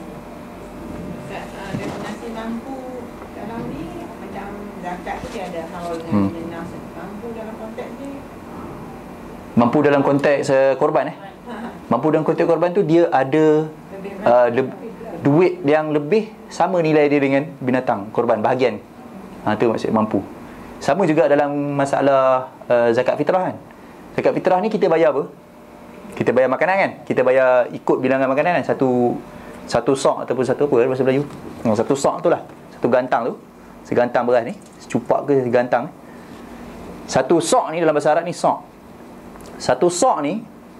Definisi mampu dalam ni macam zakat tu dia ada haul dengan jenas. Mampu dalam konteks ni. Mampu dalam konteks korban Mampu dalam konteks korban tu dia ada duit yang lebih sama nilai dia dengan binatang korban bahagian. Tu maksud mampu. Sama juga dalam masalah zakat fitrah kan. Zakat fitrah ni kita bayar apa? Kita bayar makanan kan? Kita bayar ikut bilangan makanan kan? Satu sok ataupun satu apa bahasa Melayu? Satu sok tu lah. Satu gantang tu. Segantang beras ni. Secupak ke segantang. Satu sok ni dalam bahasa Arab ni sok. Satu sok ni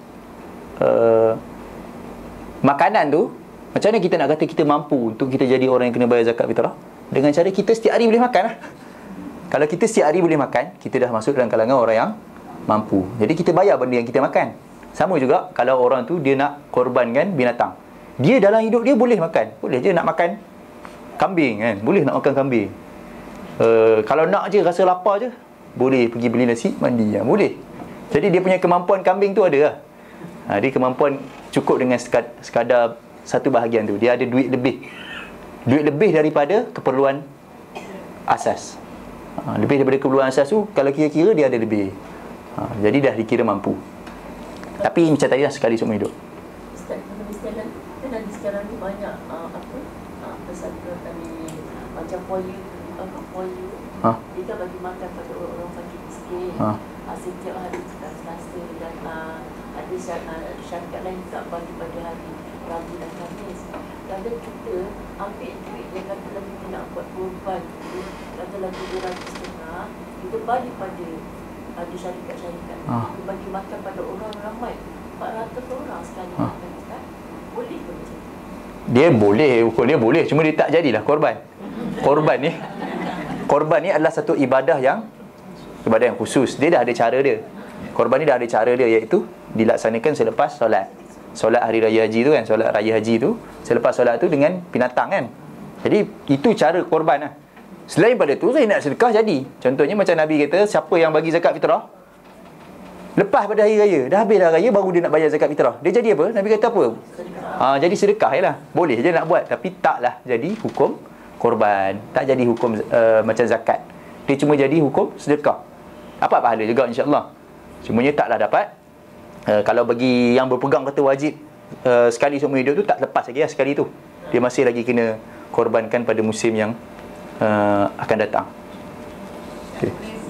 makanan tu, macam mana kita nak kata kita mampu untuk kita jadi orang yang kena bayar zakat fitrah? Dengan cara kita setiap hari boleh makan lah. Kalau kita setiap hari boleh makan, kita dah masuk dalam kalangan orang yang mampu. Jadi kita bayar benda yang kita makan. Sama juga kalau orang tu dia nak korbankan binatang. Dia dalam hidup dia boleh makan. Boleh je nak makan kambing kan. Boleh nak makan kambing. Kalau nak je rasa lapar je, boleh pergi beli nasi, mandi. Boleh. Jadi dia punya kemampuan kambing tu ada lah. Dia kemampuan cukup dengan sekadar satu bahagian tu. Dia ada duit lebih. Duit lebih daripada keperluan asas. Lebih daripada keperluan asas tu, kalau kira-kira dia ada lebih. Jadi dah dikira mampu. Tapi macam tadi lah, sekali seumur hidup. Ustaz, kan sekarang ni banyak pesantren kami macam poyu kita bagi makan pada orang fakir miskin. Setiap hari Selasa datang, ada syarikat lain tak bagi pada hari Rabu dan Khamis. Kadang kita ambil duit yang katalah kita nak buat korban, katalah RM700, kita bagi pada syarikat-syarikat. Kita bagi makan pada orang ramai, 400 orang sekali makan. Boleh ke macam tu? Dia boleh, ukur dia boleh, cuma dia tak jadilah korban. Korban ni adalah satu ibadah yang khusus. Dia dah ada cara dia. Korban ni dah ada cara dia, iaitu dilaksanakan selepas solat hari raya haji tu kan. Solat raya haji tu, selepas solat tu dengan binatang kan. Jadi itu cara korban lah. Selain pada tu, saya nak sedekah jadi. Contohnya macam Nabi kata, siapa yang bagi zakat fitrah lepas pada hari raya, dah habis dah raya, baru dia nak bayar zakat fitrah, dia jadi apa? Nabi kata apa? Jadi sedekah je lah. Boleh je nak buat, tapi taklah jadi hukum korban. Tak jadi hukum macam zakat. Dia cuma jadi hukum sedekah. Dapat pahala juga insya-Allah. Cumanya taklah dapat. Kalau bagi yang berpegang kata wajib sekali seumur hidup tu, tak lepas lagi lah sekali tu. Dia masih lagi kena korbankan pada musim yang akan datang. Okay.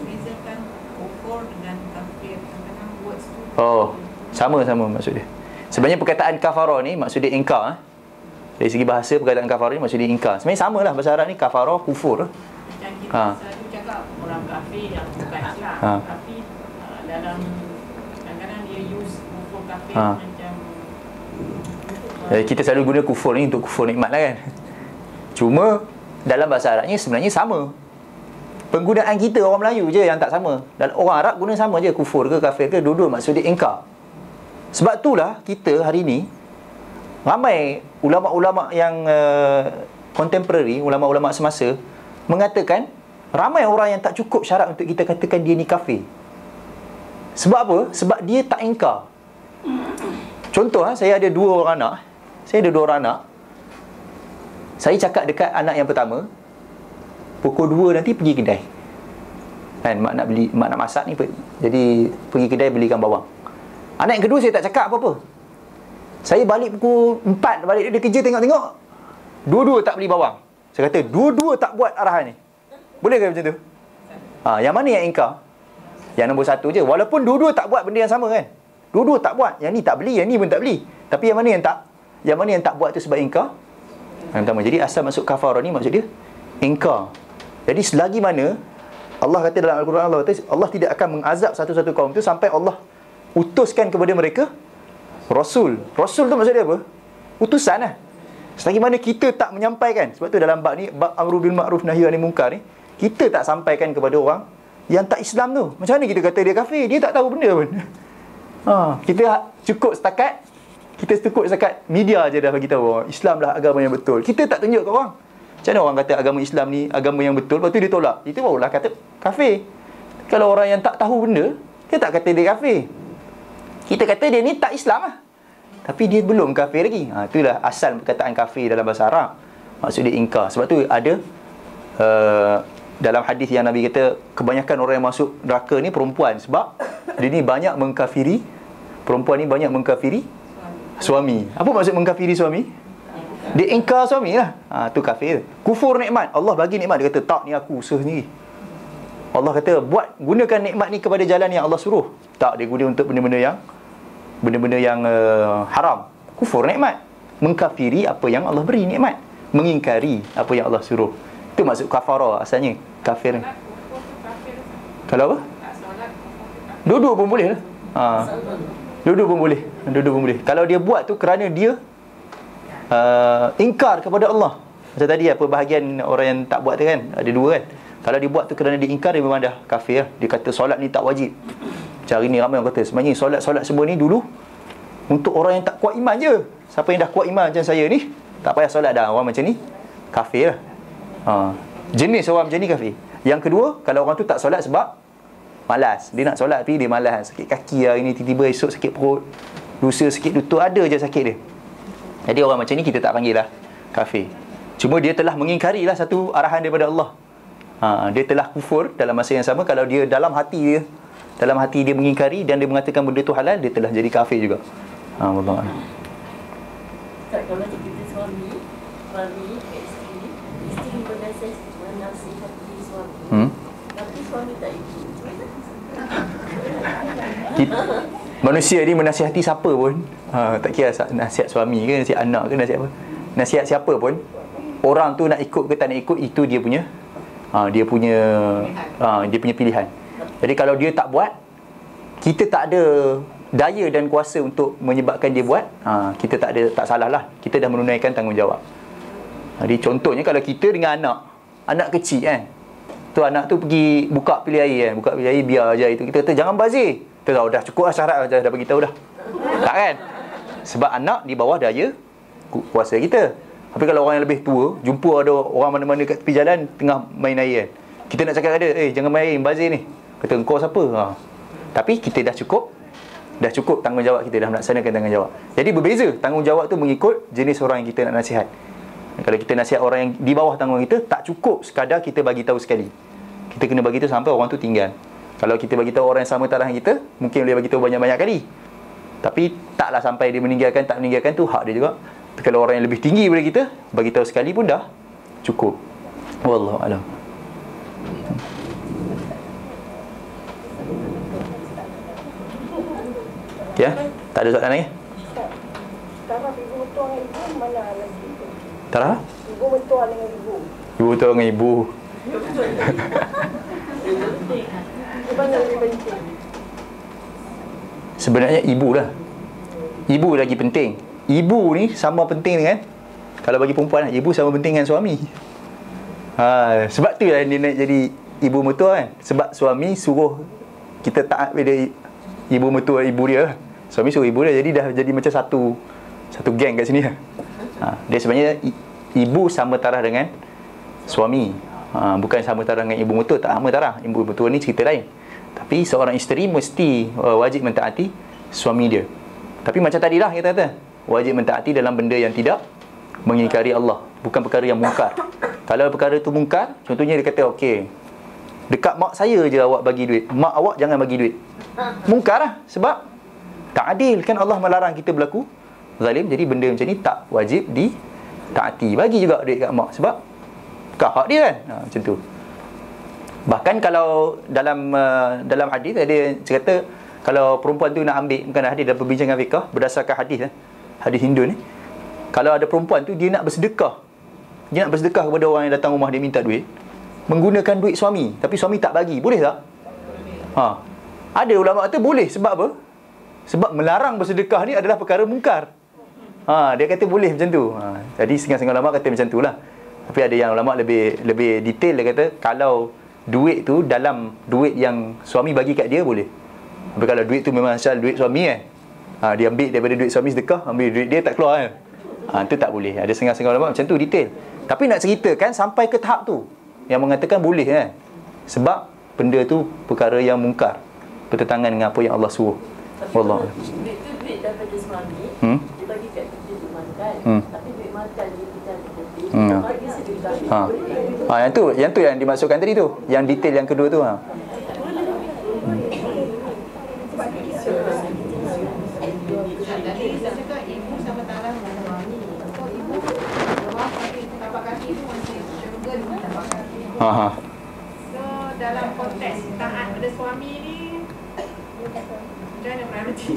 Sama maksud dia. Sebenarnya perkataan kafarah ni maksud dia ingkar. Dari segi bahasa perkataan kafarah ni maksud dia ingkar. Sebenarnya samalah bahasa Arab ni kafarah, kufur. Macam kita selalu cakap orang kafir yang bukan Islam, tapi dalam kadang-kadang dia use kufur kafir macam kita selalu guna kufur ni untuk kufur nikmat lah kan. Cuma dalam bahasa Arabnya sebenarnya sama. Penggunaan kita orang Melayu je yang tak sama. Dan orang Arab guna sama je, kufur ke kafir ke, dua-dua maksud dia ingkar. Sebab itulah kita hari ni ramai ulama-ulama yang contemporary, ulama-ulama semasa mengatakan ramai orang yang tak cukup syarat untuk kita katakan dia ni kafir. Sebab apa? Sebab dia tak ingkar. Contoh, saya ada dua orang anak. Saya cakap dekat anak yang pertama, pukul 2 nanti pergi kedai. Kan, mak nak masak ni, jadi pergi kedai belikan bawang. Anak yang kedua saya tak cakap apa-apa. Saya balik pukul 4, balik dia kerja, tengok-tengok dua-dua tak beli bawang. Saya kata, dua-dua tak buat arahan ni. Boleh ke macam tu? Yang mana yang ingkar? Yang nombor satu je. Walaupun dua-dua tak buat benda yang sama kan. Dua-dua tak buat. Yang ni tak beli, yang ni pun tak beli. Tapi yang mana yang tak? Yang mana yang tak buat tu sebab ingkar? Yang pertama. Jadi asal masuk kafarah ni maksud dia ingkar. Jadi selagi mana Allah kata dalam Al-Quran, Allah tidak akan mengazab satu-satu kaum tu sampai Allah utuskan kepada mereka Rasul. Rasul tu maksud dia apa? utusan lah. Selagi mana kita tak menyampaikan, sebab tu dalam bab ni, bab amru bil ma'ruf nahi anil munkar ni, kita tak sampaikan kepada orang yang tak Islam tu. Macam mana kita kata dia kafir? Dia tak tahu benda pun. Kita cukup setakat media je dah bagi tahu Islam lah agama yang betul. Kita tak tunjuk ke orang. Macam mana orang kata agama Islam ni agama yang betul, lepas tu dia tolak? Itu barulah kata kafir. Kalau orang yang tak tahu benda, dia tak kata dia kafir. Kita kata dia ni tak Islam lah, tapi dia belum kafir lagi. Itulah asal perkataan kafir dalam bahasa Arab. Maksud dia ingkar. Sebab tu ada dalam hadis yang Nabi kata kebanyakan orang yang masuk neraka ni perempuan, sebab dia ni banyak mengkafiri, perempuan ni banyak mengkafiri suami. Apa maksud mengkafiri suami? Dia ingkar suami lah. Tu kafir. Kufur nikmat. Allah bagi nikmat, dia kata tak, ni aku usaha sendiri. Allah kata gunakan nikmat ni kepada jalan yang Allah suruh. Tak, dia guna untuk benda-benda yang haram. Kufur nikmat. Mengkafiri apa yang Allah beri nikmat, mengingkari apa yang Allah suruh. Itu maksud kafara asalnya. Kafir. Kalau apa? Dua-dua pun boleh lah. Dua-dua pun boleh. Kalau dia buat tu kerana dia ingkar kepada Allah. Macam tadi apa bahagian orang yang tak buat tu kan, ada dua kan. Kalau dia buat tu kerana dia ingkar, dia memang dah kafir lah. Dia kata solat ni tak wajib. Macam hari ni ramai orang kata sebenarnya solat semua ni dulu untuk orang yang tak kuat iman je. Siapa yang dah kuat iman macam saya ni, tak payah solat dah. Orang macam ni kafir lah. Jenis orang macam ni kafir. Yang kedua, kalau orang tu tak solat sebab malas, dia nak solat tapi dia malas, sakit kaki hari ni, tiba-tiba esok sakit perut, lusa sakit lutut, ada je sakit dia. Jadi orang macam ni kita tak panggil lah kafir. Cuma dia telah mengingkari lah satu arahan daripada Allah. Dia telah kufur dalam masa yang sama. Kalau dia dalam hati dia mengingkari dan dia mengatakan benda tu halal, dia telah jadi kafir juga. Allah. Tak, kalau kita suami isteri menasihati suami, tapi suami tak ikut. Manusia ni menasihati siapa pun, tak kira nasihat suami ke, nasihat anak ke, nasihat apa, nasihat siapa pun, orang tu nak ikut ke tak nak ikut, itu dia punya pilihan. Jadi kalau dia tak buat, kita tak ada daya dan kuasa untuk menyebabkan dia buat, kita tak salah lah, kita dah menunaikan tanggungjawab. Jadi contohnya kalau kita dengan anak kecil kan, tu anak tu pergi buka pilih air biar aja itu, kita kata jangan bazir, kita tahu dah cukup lah syarat, dah bagi tahu dah. Tak kan? Sebab anak di bawah daya kuasa kita. Tapi kalau orang yang lebih tua, jumpa ada orang mana-mana kat tepi jalan tengah main air kan, kita nak cakap ada, jangan main air, bazir ni. Kata engkau siapa? Tapi kita dah cukup tanggungjawab, kita dah melaksanakan tanggungjawab. Jadi berbeza tanggungjawab tu mengikut jenis orang yang kita nak nasihat. Kalau kita nasihat orang yang di bawah tanggungan kita, tak cukup sekadar kita bagi tahu sekali. Kita kena bagi tahu sampai orang tu tinggal. Kalau kita bagi tahu orang yang sama taraf kita, mungkin boleh bagi tahu banyak-banyak kali. Tapi taklah sampai dia meninggalkan, tak meninggalkan tu hak dia juga. Tapi kalau orang yang lebih tinggi daripada kita, bagi tahu sekali pun dah cukup. Wallahu a'lam. Ya, tak ada soalan lagi? Taraf ibu mertua dengan ibu mana lagi? Taraf? Ibu mertua dengan ibu. Ibu mertua dengan ibu. Mana lebih penting? Sebenarnya ibu lah. Ibu lagi penting. Ibu ni sama penting dengan, kalau bagi perempuan, ibu sama penting dengan suami. Sebab tu lah dia nak jadi ibu mertua kan. Sebab suami suruh kita taat pada ibu mertua, ibu dia lah. Suami suruh ibu dia, jadi dah jadi macam satu geng kat sini lah. Dia sebenarnya ibu sama taraf dengan suami, bukan sama taraf dengan ibu mertua. Tak sama taraf. Ibu mertua ni cerita lain. Tapi seorang isteri mesti wajib mentaati suami dia. Tapi macam tadi lah kita kata, wajib mentaati dalam benda yang tidak mengingkari Allah, bukan perkara yang mungkar. Kalau perkara tu mungkar, contohnya dia kata okey, dekat mak saya je awak bagi duit, mak awak jangan bagi duit. Mungkar lah, sebab tak adil kan, Allah melarang kita berlaku zalim. Jadi benda macam ni tak wajib ditaati. Bagi juga duit kat mak, sebab bukan hak dia kan. Macam tu. Bahkan kalau dalam hadis ada cerita, kalau perempuan tu nak ambil, bukan hadis, dalam perbincangan fiqh berdasarkan hadis hadis Hindu ni, kalau ada perempuan tu dia nak bersedekah kepada orang yang datang rumah dia minta duit, menggunakan duit suami, tapi suami tak bagi, boleh tak? Ada ulama kata boleh. Sebab apa? Sebab melarang bersedekah ni adalah perkara mungkar. Dia kata boleh macam tu. Jadi setengah-setengah ulama kata macam tu lah. Tapi ada yang ulama lebih detail, dia kata kalau duit tu dalam duit yang suami bagi kat dia boleh. Tapi kalau duit tu memang asal duit suami dia ambil daripada duit suami sedekah, ambil duit dia tak keluar tu tak boleh. Ada setengah-setengah ulama macam tu detail. Tapi nak ceritakan sampai ke tahap tu yang mengatakan boleh sebab benda tu perkara yang mungkar, bertentangan dengan apa yang Allah suruh. Wallah. Duit tu duit daripada suami, dia bagi kat kita untuk makan. Tapi duit makan dia kita bagi sedekah. Yang tu yang dimasukkan tadi tu. Yang detail yang kedua tu. Jadi saya cakap ibu sama talang dengan suami. So ibu bawah kaki tapak kaki itu masih syurga dengan tapak kaki. So dalam konteks taat pada suami ni macam mana priority?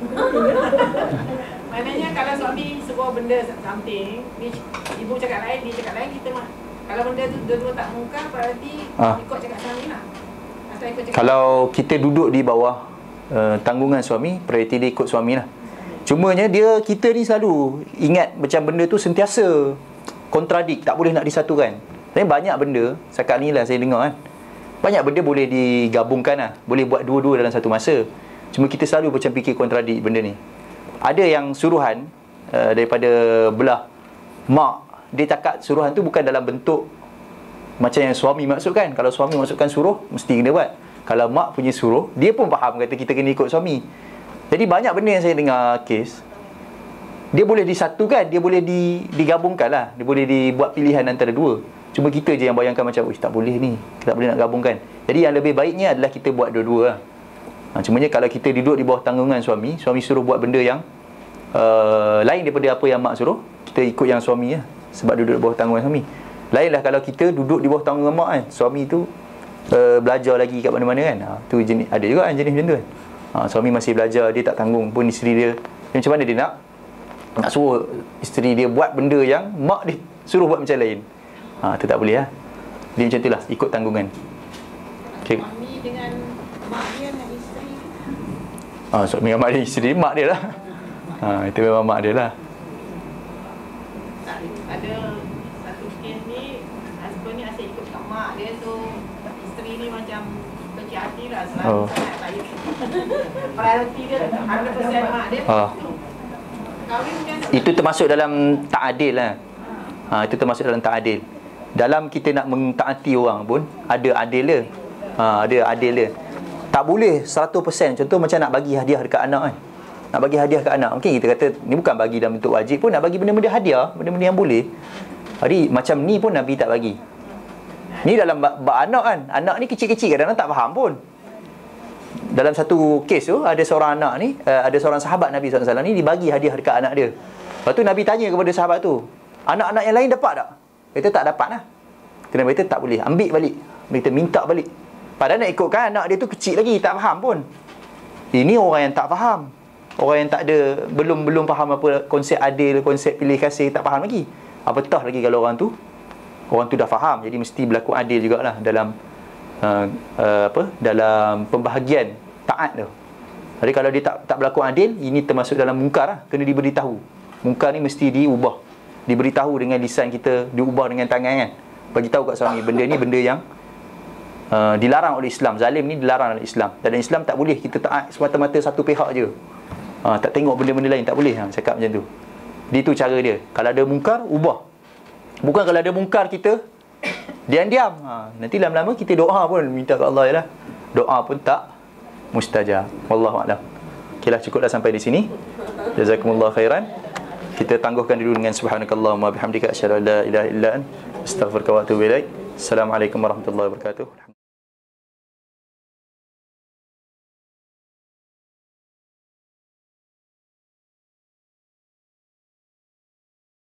Maknanya kalau suami sebuah benda something, ibu cakap lain, dia cakap lain, kita mah. Kalau benda tu dua-dua tak mungkar, berarti ikut cakap suami lah. Atau ikut cakap kalau kita duduk di bawah tanggungan suami, prioriti dia ikut suami lah. Cumanya kita ni selalu ingat macam benda tu sentiasa kontradik, tak boleh nak disatukan. Tapi banyak benda, setakat ni lah saya dengar banyak benda boleh digabungkan lah. Boleh buat dua-dua dalam satu masa. Cuma kita selalu macam fikir kontradik benda ni. Ada yang suruhan daripada belah mak, dia cakap suruhan tu bukan dalam bentuk macam yang suami maksudkan. Kalau suami maksudkan suruh, mesti kena buat. Kalau mak punya suruh, dia pun faham kata kita kena ikut suami. Jadi banyak benda yang saya dengar kes, dia boleh disatukan, dia boleh digabungkan lah. Dia boleh dibuat pilihan antara dua. Cuma kita je yang bayangkan macam, tak boleh ni, tak boleh nak gabungkan. Jadi yang lebih baiknya adalah kita buat dua-dua lah. Cumanya kalau kita duduk di bawah tanggungan suami suruh buat benda yang lain daripada apa yang mak suruh, kita ikut yang suami lah. Sebab duduk di bawah tanggungan suami. Lainlah kalau kita duduk di bawah tanggungan mak suami tu belajar lagi kat mana-mana tu jenis, ada juga jenis macam tu suami masih belajar, dia tak tanggung pun isteri dia. Macam mana dia nak suruh isteri dia buat benda yang mak dia suruh buat macam lain. Tu tak boleh lah. Dia macam tu lah, ikut tanggungan. suami dengan mak dia dengan isteri. Suami dengan mak dia, isteri mak dia lah. Itu memang mak dia lah. Ada satu kes ni, husband ni asyik ikut kat mak dia, so isteri ni macam kecil hati lah, selalu sangat tak ikut. Priority dia 100% mak dia. Kahwin macam tu. Itu termasuk dalam tak adil lah. Itu termasuk dalam tak adil. Dalam kita nak mentaati orang pun ada adil dia. Ada adil dia. Tak boleh 100%. Contoh macam nak bagi hadiah dekat anak kan. Nak bagi hadiah kat anak, mungkin kita kata ni bukan bagi dalam bentuk wajib pun, nak bagi benda-benda hadiah, benda-benda yang boleh. Jadi macam ni pun Nabi tak bagi. Ni dalam bab anak kan. Anak ni kecil-kecil, kadang-kadang tak faham pun. Dalam satu kes tu, ada seorang anak ni, ada seorang sahabat Nabi SAW ni, dibagi hadiah dekat anak dia. Lepas tu Nabi tanya kepada sahabat tu, anak-anak yang lain dapat tak? Dia kata tak dapat lah. Nabi kata tak boleh, ambil balik. Dia kata minta balik. Padahal nak ikutkan anak dia tu kecil lagi, tak faham pun. Ini orang yang tak faham. Orang yang tak ada, belum faham apa konsep adil, konsep pilih kasih, tak faham lagi. Apatah lagi kalau orang tu dah faham. Jadi mesti berlaku adil jugalah dalam dalam pembahagian taat tu. Jadi kalau dia tak berlaku adil, ini termasuk dalam mungkar lah. Kena diberitahu. Mungkar ni mesti diubah. Diberitahu dengan lisan kita, diubah dengan tangan kan. Bagi tahu kat suami, benda ni benda yang dilarang oleh Islam. Zalim ni dilarang oleh Islam. Dan Islam tak boleh kita taat semata-mata satu pihak je. Tak tengok benda-benda lain, tak boleh. Cakap macam tu. Dia tu cara dia. Kalau ada mungkar, ubah. Bukan kalau ada mungkar kita diam-diam. Nanti lama-lama kita doa pun minta ke Allah je lah. Doa pun tak mustajab. Wallahu a'lam. Okeylah, cukuplah sampai di sini. Jazakumullah khairan. Kita tangguhkan dulu dengan subhanakallahumma bihamdika asyhadu an la ilaha illa anta astaghfiruka wa atubu ilaik. Assalamualaikum warahmatullahi wabarakatuh.